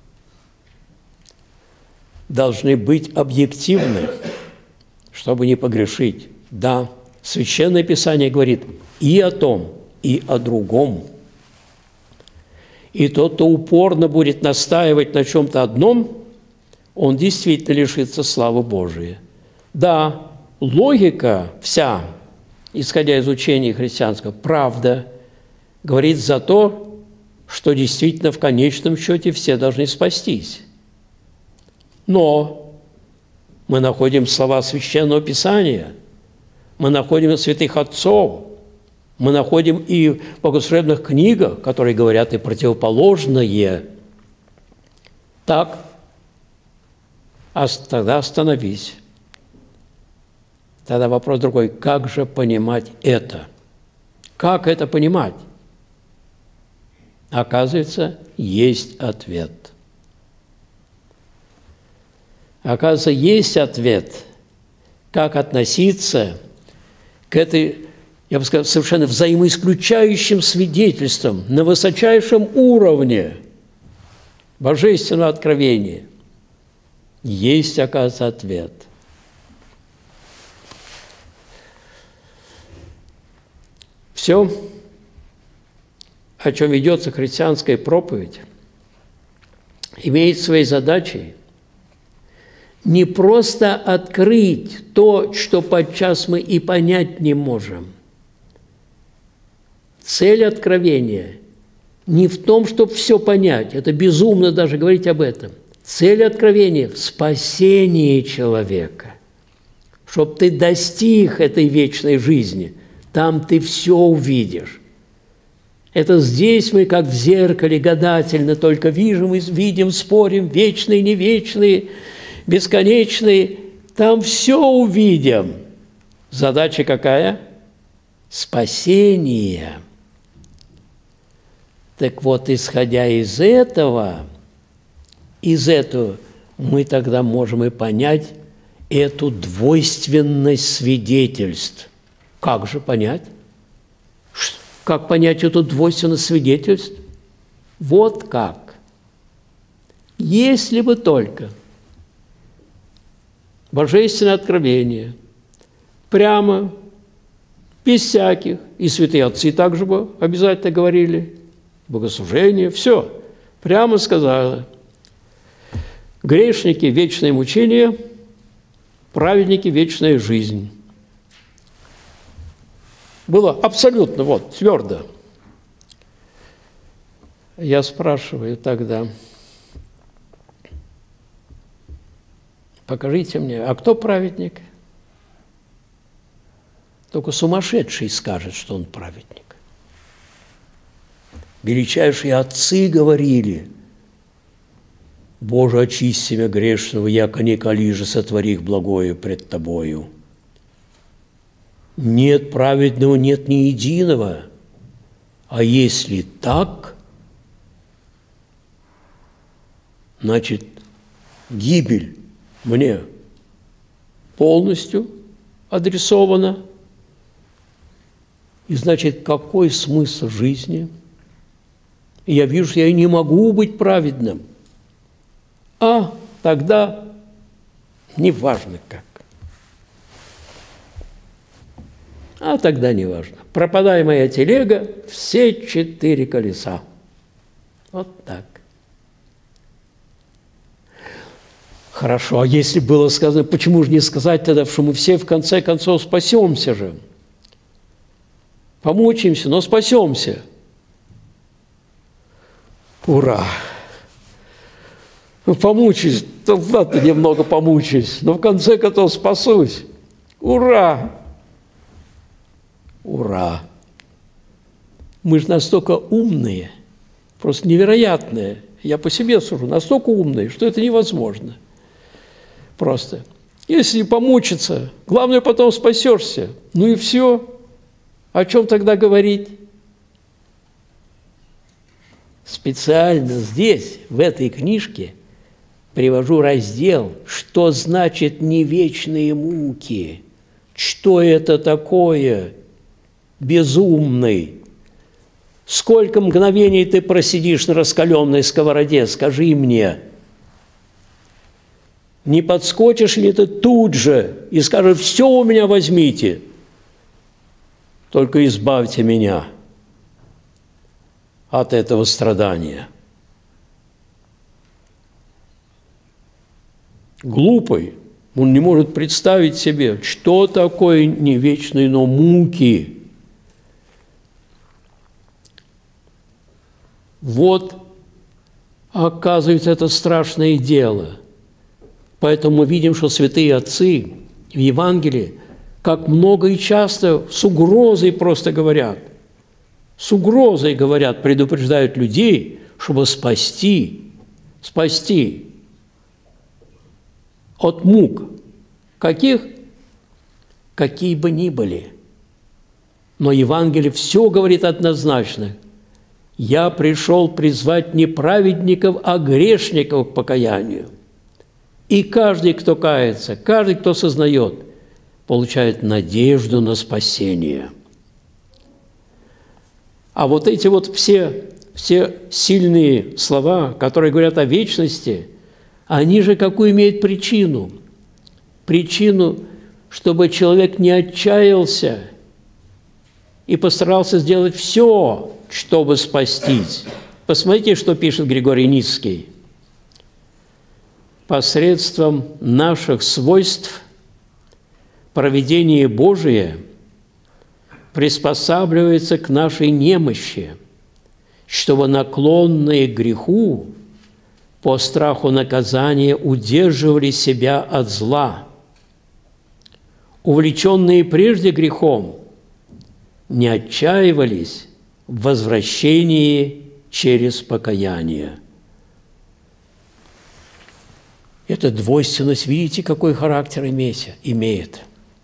Должны быть объективны, чтобы не погрешить. Да, Священное Писание говорит и о том, и о другом. И тот, кто упорно будет настаивать на чем-то одном, он действительно лишится славы Божией. Да, логика вся, исходя из учения христианского, правда, говорит за то, что действительно в конечном счете все должны спастись. Но мы находим слова Священного Писания, мы находим святых отцов, мы находим и в богослужебных книгах, которые говорят и противоположное. Так, а тогда остановись. Тогда вопрос другой, как же понимать это? Как это понимать? Оказывается, есть ответ. Оказывается, есть ответ, как относиться к этой я бы сказал, совершенно взаимоисключающим свидетельством на высочайшем уровне божественного откровения, есть, оказывается, ответ. Все, о чем ведется христианская проповедь, имеет своей задачей не просто открыть то, что подчас мы и понять не можем. Цель откровения не в том, чтобы все понять, это безумно даже говорить об этом. Цель откровения в спасении человека, чтобы ты достиг этой вечной жизни, там ты все увидишь. Это здесь мы, как в зеркале, гадательно только видим, видим, спорим, вечные, не вечные, бесконечные. Там все увидим. Задача какая? Спасение. Так вот, исходя из этого, из этого мы тогда можем и понять эту двойственность свидетельств. Как же понять? Как понять эту двойственность свидетельств? Вот как. Если бы только божественное откровение прямо, без всяких, и святые отцы также бы обязательно говорили, богослужение, все, прямо сказала, грешники – вечное мучение, праведники – вечная жизнь. Было абсолютно, вот, твердо. Я спрашиваю тогда, покажите мне, а кто праведник? Только сумасшедший скажет, что он праведник. Величайшие отцы говорили: «Боже, очисти меня грешного, яко не калиже сотворих благое пред Тобою». Нет праведного, нет ни единого. А если так, значит, гибель мне полностью адресована. И значит, какой смысл жизни? И я вижу, что я не могу быть праведным. А тогда неважно как. А тогда неважно. Пропадай моя телега, все четыре колеса. Вот так. Хорошо, а если было сказано, почему же не сказать тогда, что мы все в конце концов спасемся же? Помучаемся, но спасемся. Ура! Ну, помучаюсь, да ладно, немного помучаюсь, но в конце концов спасусь. Ура! Ура! Мы же настолько умные, просто невероятные. Я по себе сужу, настолько умные, что это невозможно. Просто. Если помучиться, главное, потом спасешься. Ну и все. О чем тогда говорить? Специально здесь, в этой книжке, привожу раздел, что значит не вечные муки, что это такое безумный. Сколько мгновений ты просидишь на раскаленной сковороде, скажи мне. Не подскочишь ли ты тут же и скажешь: все у меня возьмите, только избавьте меня от этого страдания. Глупый, он не может представить себе, что такое не вечные, но муки. Вот, оказывается, это страшное дело. Поэтому мы видим, что святые отцы в Евангелии, как много и часто с угрозой просто говорят, с угрозой говорят, предупреждают людей, чтобы спасти, спасти от мук, каких? Какие бы ни были. Но Евангелие все говорит однозначно. «Я пришел призвать не праведников, а грешников к покаянию». И каждый, кто кается, каждый, кто сознает, получает надежду на спасение. А вот эти вот все, все сильные слова, которые говорят о вечности, они же какую имеют причину? Причину, чтобы человек не отчаялся и постарался сделать все, чтобы спастись. Посмотрите, что пишет Григорий Ницкий. Посредством наших свойств провидение Божие приспосабливается к нашей немощи, чтобы наклонные к греху по страху наказания удерживали себя от зла. Увлеченные прежде грехом, не отчаивались в возвращении через покаяние. Эта двойственность, видите, какой характер имеет?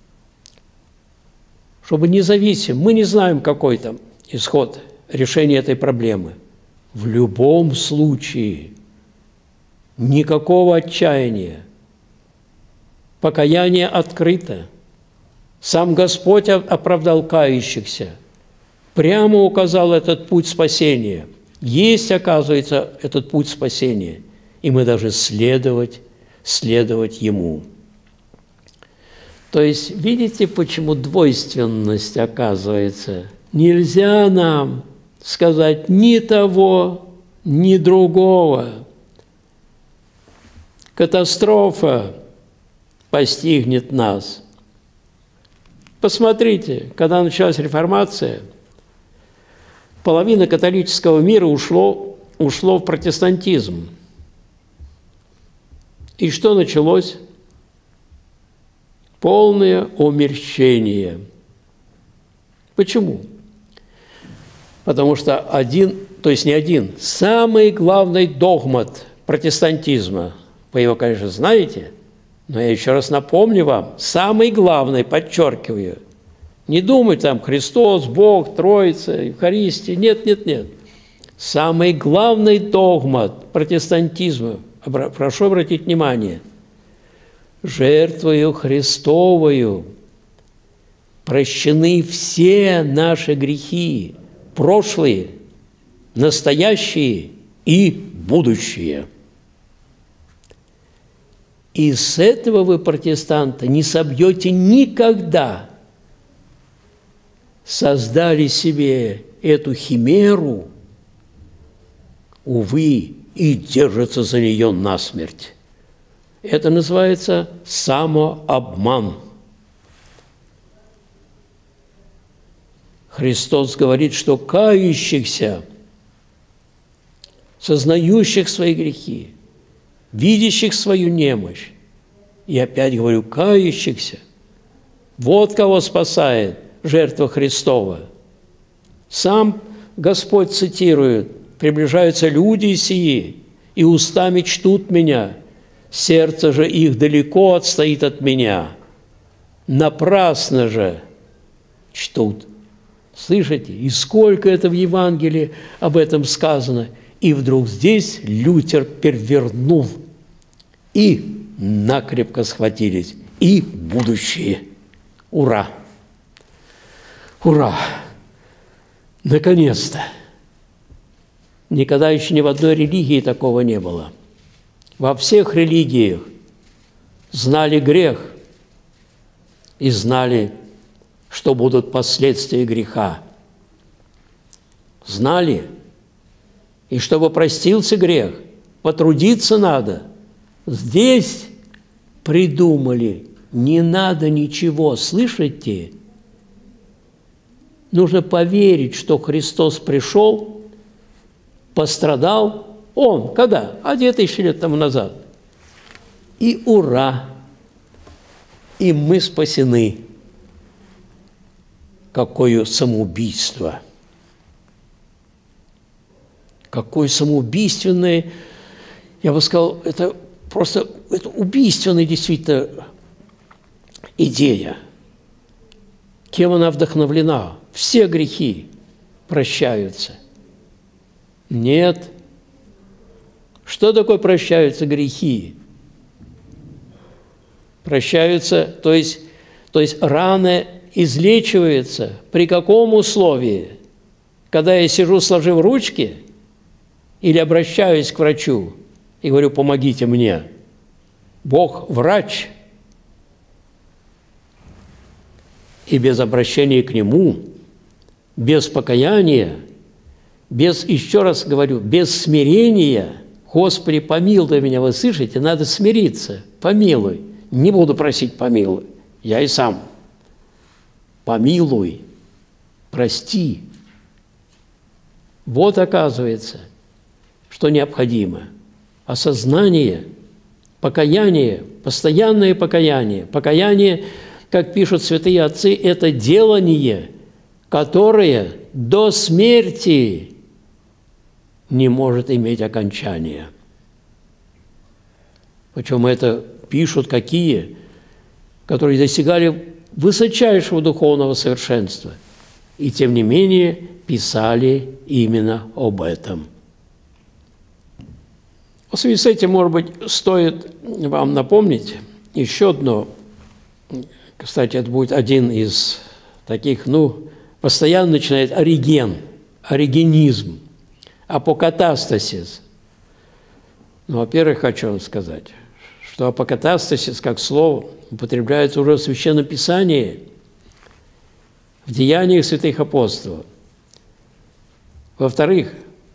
Чтобы независим, мы не знаем, какой там исход решения этой проблемы. В любом случае никакого отчаяния. Покаяние открыто. Сам Господь оправдал кающихся, прямо указал этот путь спасения. Есть, оказывается, этот путь спасения, и мы должны следовать, следовать Ему. То есть, видите, почему двойственность оказывается? Нельзя нам сказать ни того, ни другого. Катастрофа постигнет нас. Посмотрите, когда началась реформация, половина католического мира ушло, ушло в протестантизм. И что началось? Полное умерщвление. Почему? Потому что один, то есть не один, самый главный догмат протестантизма, вы его, конечно, знаете, но я еще раз напомню вам, самый главный, подчеркиваю, не думай там Христос, Бог, Троица, Евхаристия, нет, нет, нет. Самый главный догмат протестантизма, прошу обратить внимание, жертвою Христовою прощены все наши грехи, прошлые, настоящие и будущие. И с этого вы, протестанты, не собьете никогда. Создали себе эту химеру, увы, и держатся за нее насмерть. Это называется самообман. Христос говорит, что кающихся, сознающих свои грехи, видящих свою немощь, и опять говорю, кающихся, вот кого спасает жертва Христова. Сам Господь цитирует: «Приближаются люди сии, и устами чтут меня, сердце же их далеко отстоит от меня. Напрасно же чтут». Слышите? И сколько это в Евангелии об этом сказано. И вдруг здесь Лютер перевернул, и накрепко схватились, и будущее. Ура! Ура! Наконец-то! Никогда еще ни в одной религии такого не было. Во всех религиях знали грех и знали, что будут последствия греха. Знали. И чтобы простился грех, потрудиться надо. Здесь придумали, не надо ничего, слышите? Нужно поверить, что Христос пришел, пострадал. Он, когда? А две тысячи лет тому назад. И ура! И мы спасены. Какое самоубийство! Какое самоубийственное, я бы сказал, это просто это убийственная действительно идея. Кем она вдохновлена? Все грехи прощаются. Нет. Что такое прощаются грехи? Прощаются, то есть, то есть раны излечиваются при каком условии? когда я сижу, сложив ручки, или обращаюсь к врачу и говорю: помогите мне. Бог – врач, и без обращения к Нему, без покаяния, без, еще раз говорю, без смирения, Господи, помилуй меня, вы слышите, надо смириться, помилуй. Не буду просить помилуй, я и сам. Помилуй, прости. Вот оказывается, что необходимо. Осознание, покаяние, постоянное покаяние. Покаяние, как пишут святые отцы, это делание, которое до смерти не может иметь окончания. Причем это пишут какие, которые достигали высочайшего духовного совершенства, и тем не менее писали именно об этом. В связи с этим, может быть, стоит вам напомнить еще одно. Кстати, это будет один из таких, ну, постоянно начинает ориген, оригенизм, апокатастасис. Ну, во-первых, хочу вам сказать, что апокатастасис как слово употребляется уже в Священном Писании, в Деяниях святых апостолов. Во-вторых,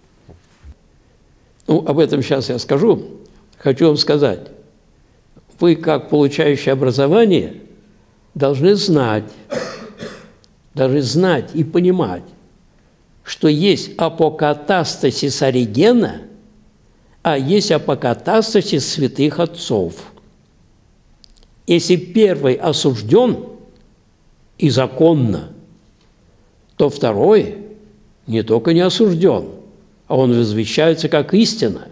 ну, об этом сейчас я скажу, хочу вам сказать, вы, как получающие образование, должны знать, должны знать и понимать, что есть апокатастасис оригена, а есть апокатастасис святых отцов. Если первый осужден и законно, то второй не только не осужден, а он возвещается как истина.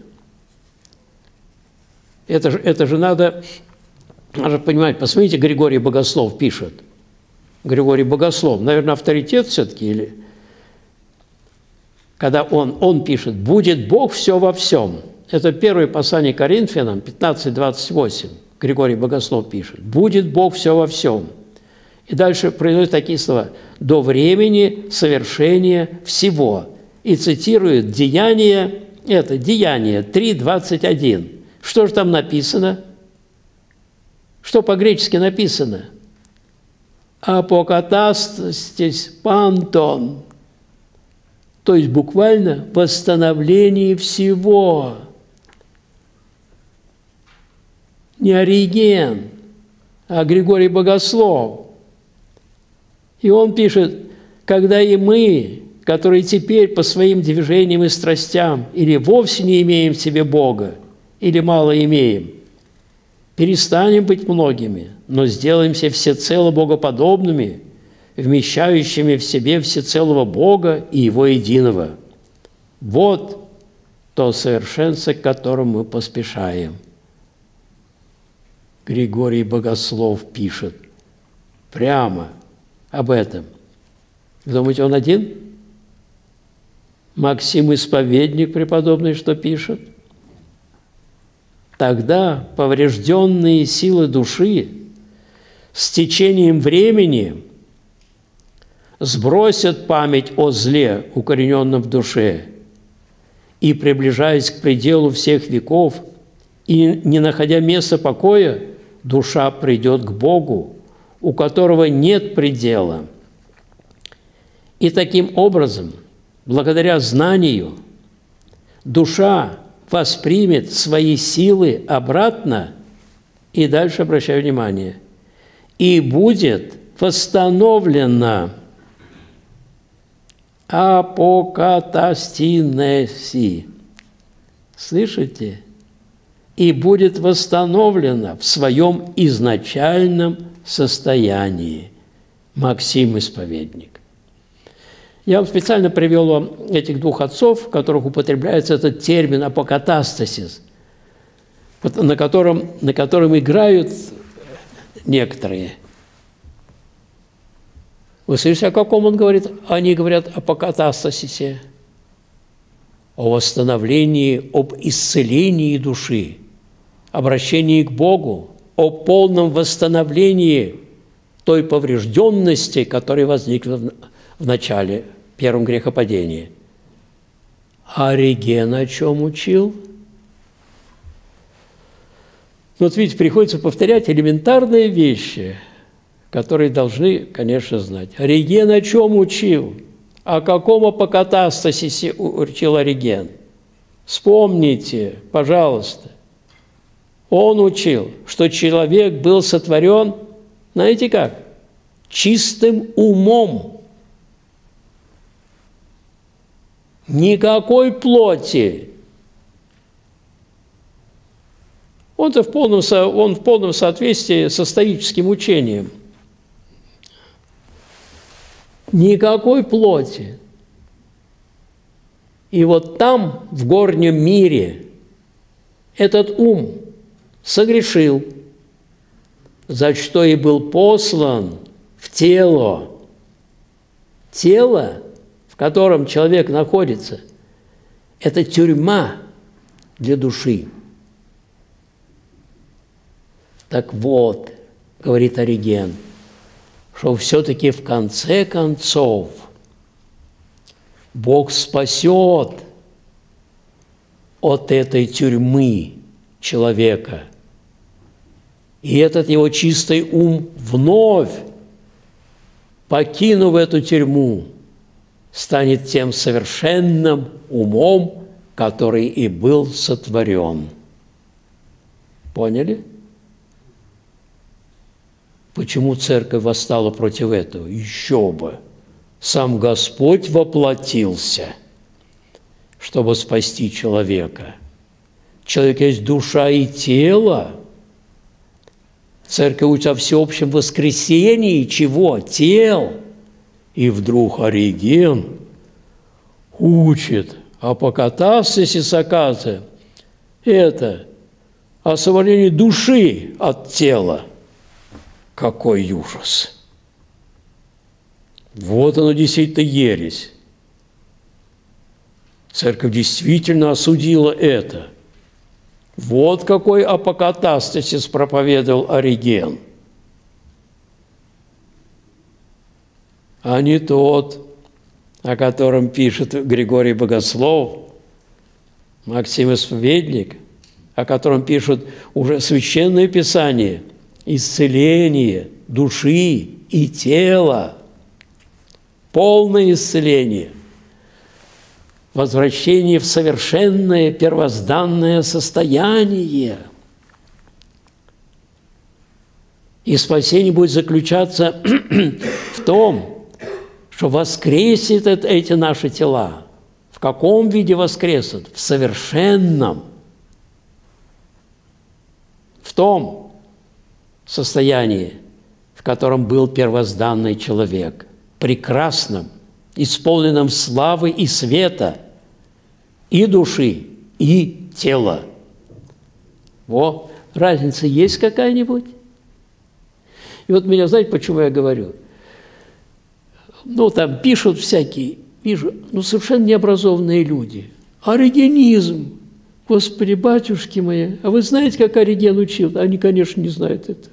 Это же, это же надо, надо понимать. Посмотрите, Григорий Богослов пишет. Григорий Богослов, наверное, авторитет все-таки, или когда он, он пишет: «Будет Бог все во всем». Это первое послание Коринфянам, пятнадцать двадцать восемь. Григорий Богослов пишет: «Будет Бог все во всем». И дальше произносит такие слова: «До времени совершения всего». И цитирует Деяния, это Деяния три двадцать один. Что же там написано? Что по-гречески написано? Апокатастасис пантон. То есть буквально восстановление всего. Не Ориген, а Григорий Богослов. И он пишет: когда и мы, которые теперь по своим движениям и страстям или вовсе не имеем в себе Бога, или мало имеем, перестанем быть многими, но сделаемся всецело богоподобными, вмещающими в себе всецелого Бога и Его единого. Вот то совершенство, к которому мы поспешаем. Григорий Богослов пишет прямо об этом. Вы думаете, он один? Максим Исповедник преподобный что пишет? Тогда поврежденные силы души с течением времени сбросят память о зле, укорененном в душе, и, приближаясь к пределу всех веков, и не находя места покоя, душа придет к Богу, у которого нет предела. И таким образом, благодаря знанию, душа воспримет свои силы обратно, и дальше обращаю внимание, и будет восстановлена апокатастинеси. Слышите? И будет восстановлена в своем изначальном состоянии. Максим Исповедник. Я вам специально привел вам этих двух отцов, в которых употребляется этот термин апокатастасис, на котором, на котором играют некоторые. Вы слышите, о каком он говорит? Они говорят о апокатастасисе, о восстановлении, об исцелении души, обращении к Богу, о полном восстановлении той поврежденности, которая возникла в начале первом грехопадении. А Ориген о чем учил? Вот видите, приходится повторять элементарные вещи, которые должны, конечно, знать. Ориген о чем учил? О каком апокатастасисе учил Ориген? Вспомните, пожалуйста. Он учил, что человек был сотворен, знаете как? Чистым умом. Никакой плоти. Он-то в полном, он в полном соответствии со стоическим учением. Никакой плоти. И вот там, в горнем мире, этот ум согрешил, за что и был послан в тело. Тело, в котором человек находится, это тюрьма для души. Так вот, говорит Ориген, что все-таки в конце концов Бог спасет от этой тюрьмы человека. И этот его чистый ум вновь, покинув эту тюрьму, станет тем совершенным умом, который и был сотворен. Поняли? Почему церковь восстала против этого? Еще бы! Сам Господь воплотился, чтобы спасти человека. Человек есть душа и тело. Церковь учит о всеобщем воскресении чего? Тел. И вдруг Ориген учит о апокатастасисе, оказывается, это освобождение души от тела. Какой ужас! Вот оно действительно ересь. Церковь действительно осудила это. Вот какой апокатастасис проповедовал Ориген. А не тот, о котором пишет Григорий Богослов, Максим Исповедник, о котором пишут уже Священное Писание, исцеление души и тела, полное исцеление, возвращение в совершенное первозданное состояние. И спасение будет заключаться в том, что воскресит эти наши тела. В каком виде воскреснут? В совершенном. В том состоянии, в котором был первозданный человек, прекрасном, исполненном славы и света, и души, и тела. Во, разница есть какая-нибудь? И вот меня, знаете, почему я говорю? Ну, там пишут всякие, вижу, ну, совершенно необразованные люди. Оригенизм. Господи, батюшки мои, а вы знаете, как Ориген учил? Они, конечно, не знают это.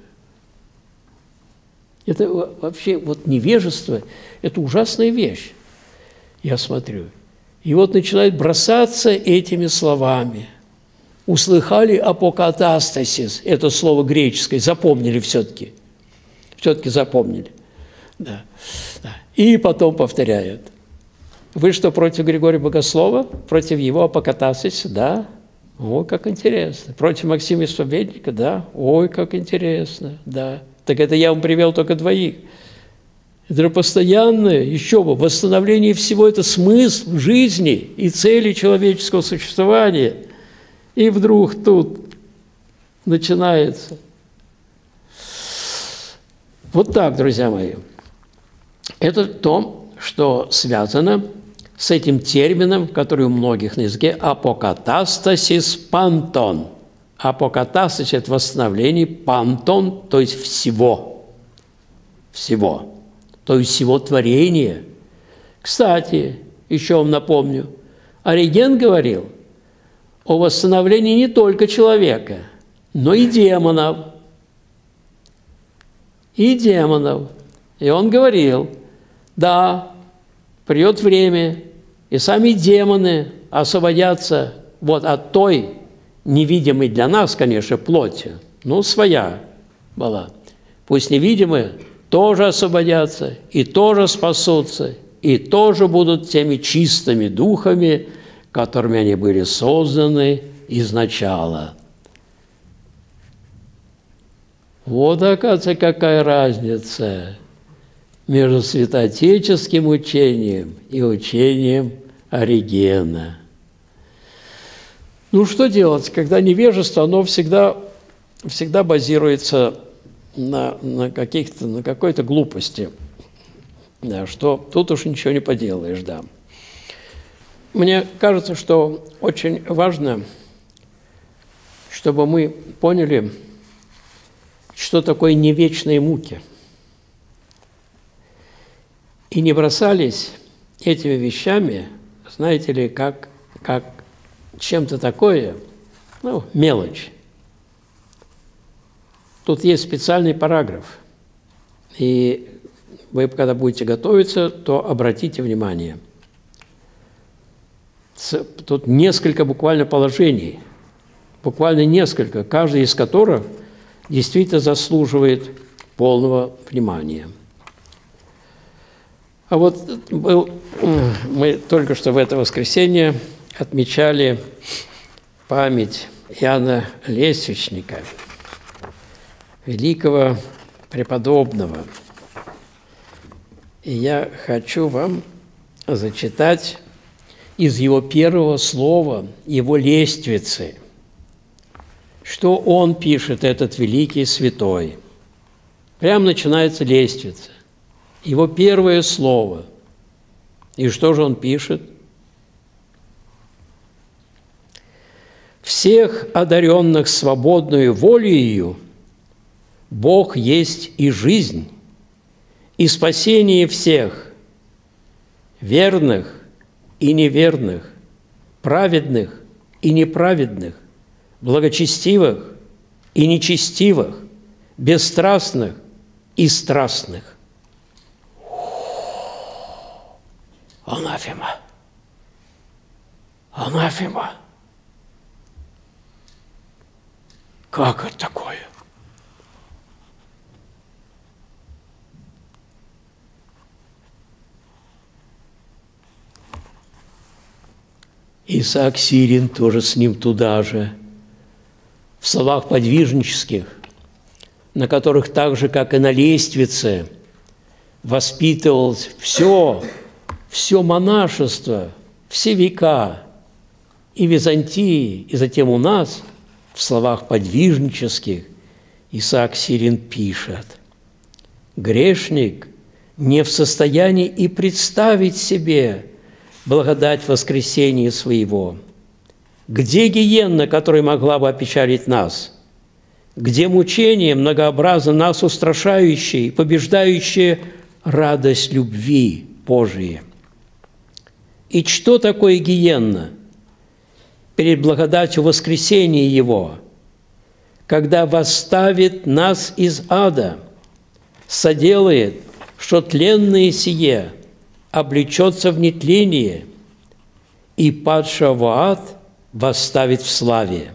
Это вообще вот невежество – это ужасная вещь, я смотрю. И вот начинают бросаться этими словами. Услыхали апокатастасис, это слово греческое, запомнили все-таки. Все-таки запомнили. Да. Да. И потом повторяют. Вы что, против Григория Богослова? Против его апокатастасиса? Да. Ой, как интересно. Против Максима Исповедника? Да. Ой, как интересно. Да. Так это я вам привел только двоих. Это постоянное, еще бы, восстановление всего – это смысл жизни и цели человеческого существования. И вдруг тут начинается. Вот так, друзья мои. Это то, что связано с этим термином, который у многих на языке апокатастасис пантон. Апокатастасис – это восстановление, пантон, то есть всего. Всего. То есть всего творения. Кстати, еще вам напомню, Ориген говорил о восстановлении не только человека, но и демонов. И демонов. И он говорил, да, придет время, и сами демоны освободятся вот от той невидимой для нас, конечно, плоти, ну, своя была. Пусть невидимые тоже освободятся, и тоже спасутся, и тоже будут теми чистыми духами, которыми они были созданы изначала. Вот, оказывается, какая разница между святоотеческим учением и учением Оригена. Ну, что делать, когда невежество, оно всегда, всегда базируется на, на, каких-то, на какой-то глупости, да, что тут уж ничего не поделаешь, да. Мне кажется, что очень важно, чтобы мы поняли, что такое не вечные муки, и не бросались этими вещами, знаете ли, как, как чем-то такое, ну, мелочь. Тут есть специальный параграф, и вы, когда будете готовиться, то обратите внимание. Тут несколько буквально положений, буквально несколько, каждый из которых действительно заслуживает полного внимания. А вот был, мы только что в это воскресенье отмечали память Иоанна Лествичника, великого преподобного. И я хочу вам зачитать из его первого слова, его лествицы, что он пишет, этот великий святой. Прямо начинается лествица. Его первое слово. И что же он пишет? «Всех одаренных свободную волею Бог есть и жизнь, и спасение всех, верных и неверных, праведных и неправедных, благочестивых и нечестивых, бесстрастных и страстных». Анафема! Анафема! Как это такое? Исаак Сирин тоже с ним туда же, в словах подвижнических, на которых так же, как и на лествице, воспитывалось все, все монашество, все века, и в Византии, и затем у нас, в словах подвижнических, Исаак Сирин пишет: «Грешник не в состоянии и представить себе благодать воскресения своего. Где гиенна, которая могла бы опечалить нас? Где мучение, многообразно нас устрашающее и побеждающее радость любви Божией? И что такое гиенна перед благодатью воскресения Его, когда восставит нас из ада, соделает, что тленное сие облечется в нетление, и падшего в ад восставит в славе?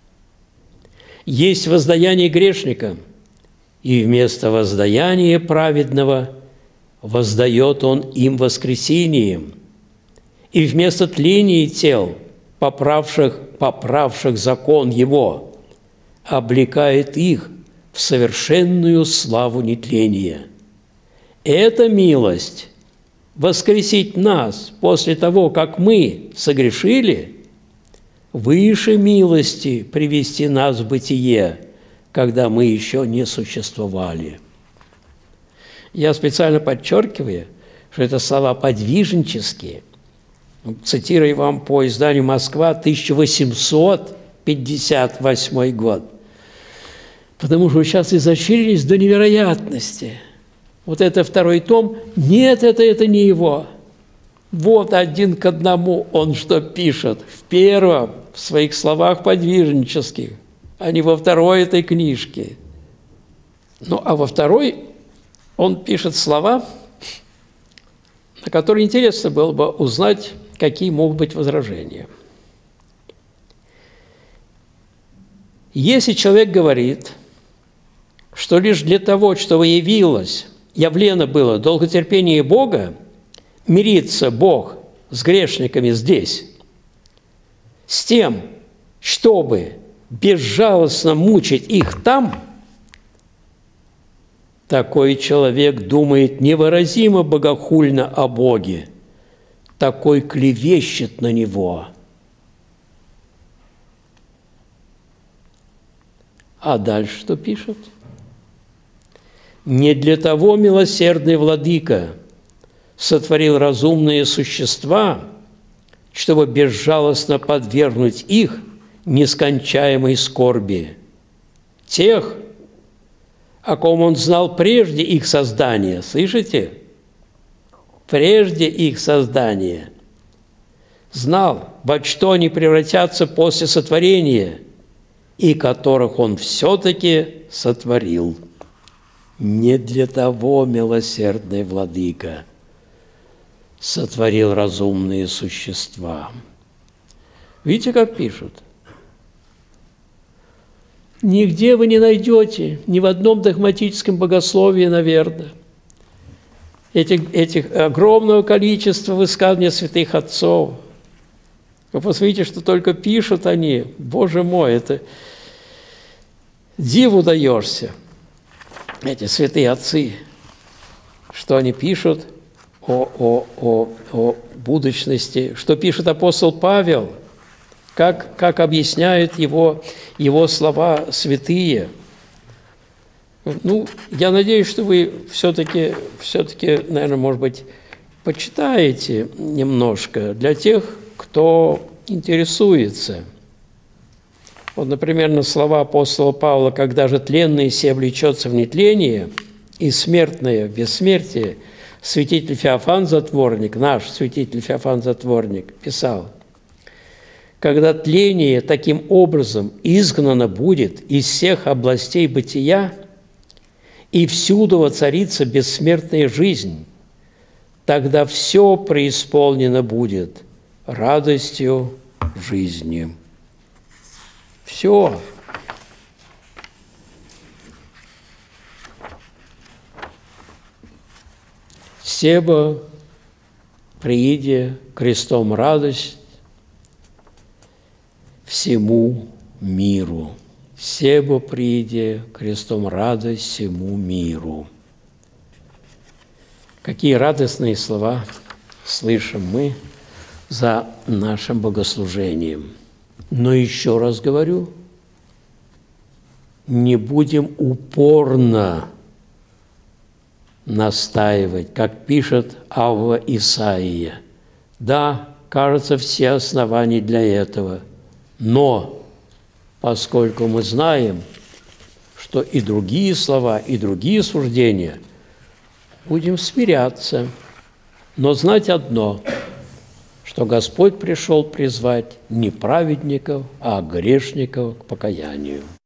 Есть воздаяние грешника, и вместо воздаяния праведного воздает он им воскресением, и вместо тления тел, поправших, поправших закон его, облекает их в совершенную славу нетления. Эта милость воскресить нас после того, как мы согрешили, выше милости привести нас в бытие, когда мы еще не существовали». Я специально подчеркиваю, что это слова подвижнические. Цитирую вам по изданию «Москва», тысяча восемьсот пятьдесят восьмой год. Потому что сейчас изощрились до невероятности. Вот это второй том. Нет, это, это не его. Вот один к одному он что пишет. В первом, в своих словах подвижнических, а не во второй этой книжке. Ну, а во второй он пишет слова, на который интересно было бы узнать, какие могут быть возражения. Если человек говорит, что лишь для того, чтобы явилось, явлено было долготерпение Бога, мирится Бог с грешниками здесь, с тем, чтобы безжалостно мучить их там, такой человек думает невыразимо богохульно о Боге, такой клевещет на Него. А дальше что пишет? «Не для того милосердный владыка сотворил разумные существа, чтобы безжалостно подвергнуть их нескончаемой скорби. Тех, о ком он знал прежде их создания». Слышите? Прежде их создания. Знал, во что они превратятся после сотворения, и которых он все-таки сотворил. Не для того милосердный владыка сотворил разумные существа. Видите, как пишут? Нигде вы не найдете, ни в одном догматическом богословии, наверное, этих, этих огромного количества высказываний святых отцов. Вы посмотрите, что только пишут они. Боже мой, это диву даешься. Эти святые отцы, что они пишут о, о, о, о будущности, что пишет апостол Павел, как, как объясняют его, его слова святые. Ну, я надеюсь, что вы все-таки, все-таки, наверное, может быть, почитаете немножко для тех, кто интересуется. Вот, например, на слова апостола Павла: «Когда же тленное се влечется в нетление, и смертное в бессмертие», святитель Феофан Затворник, наш святитель Феофан Затворник, писал: «Когда тление таким образом изгнано будет из всех областей бытия, и всюду воцарится бессмертная жизнь, тогда все преисполнено будет радостью жизни». Все. «Себо прииде крестом радость всему миру». «Себо прииде крестом радость всему миру». Какие радостные слова слышим мы за нашим богослужением. Но еще раз говорю, не будем упорно настаивать, как пишет Авва Исаия. Да, кажется, все основания для этого, но поскольку мы знаем, что и другие слова, и другие суждения, будем смиряться, но знать одно, что Господь пришел призвать не праведников, а грешников к покаянию.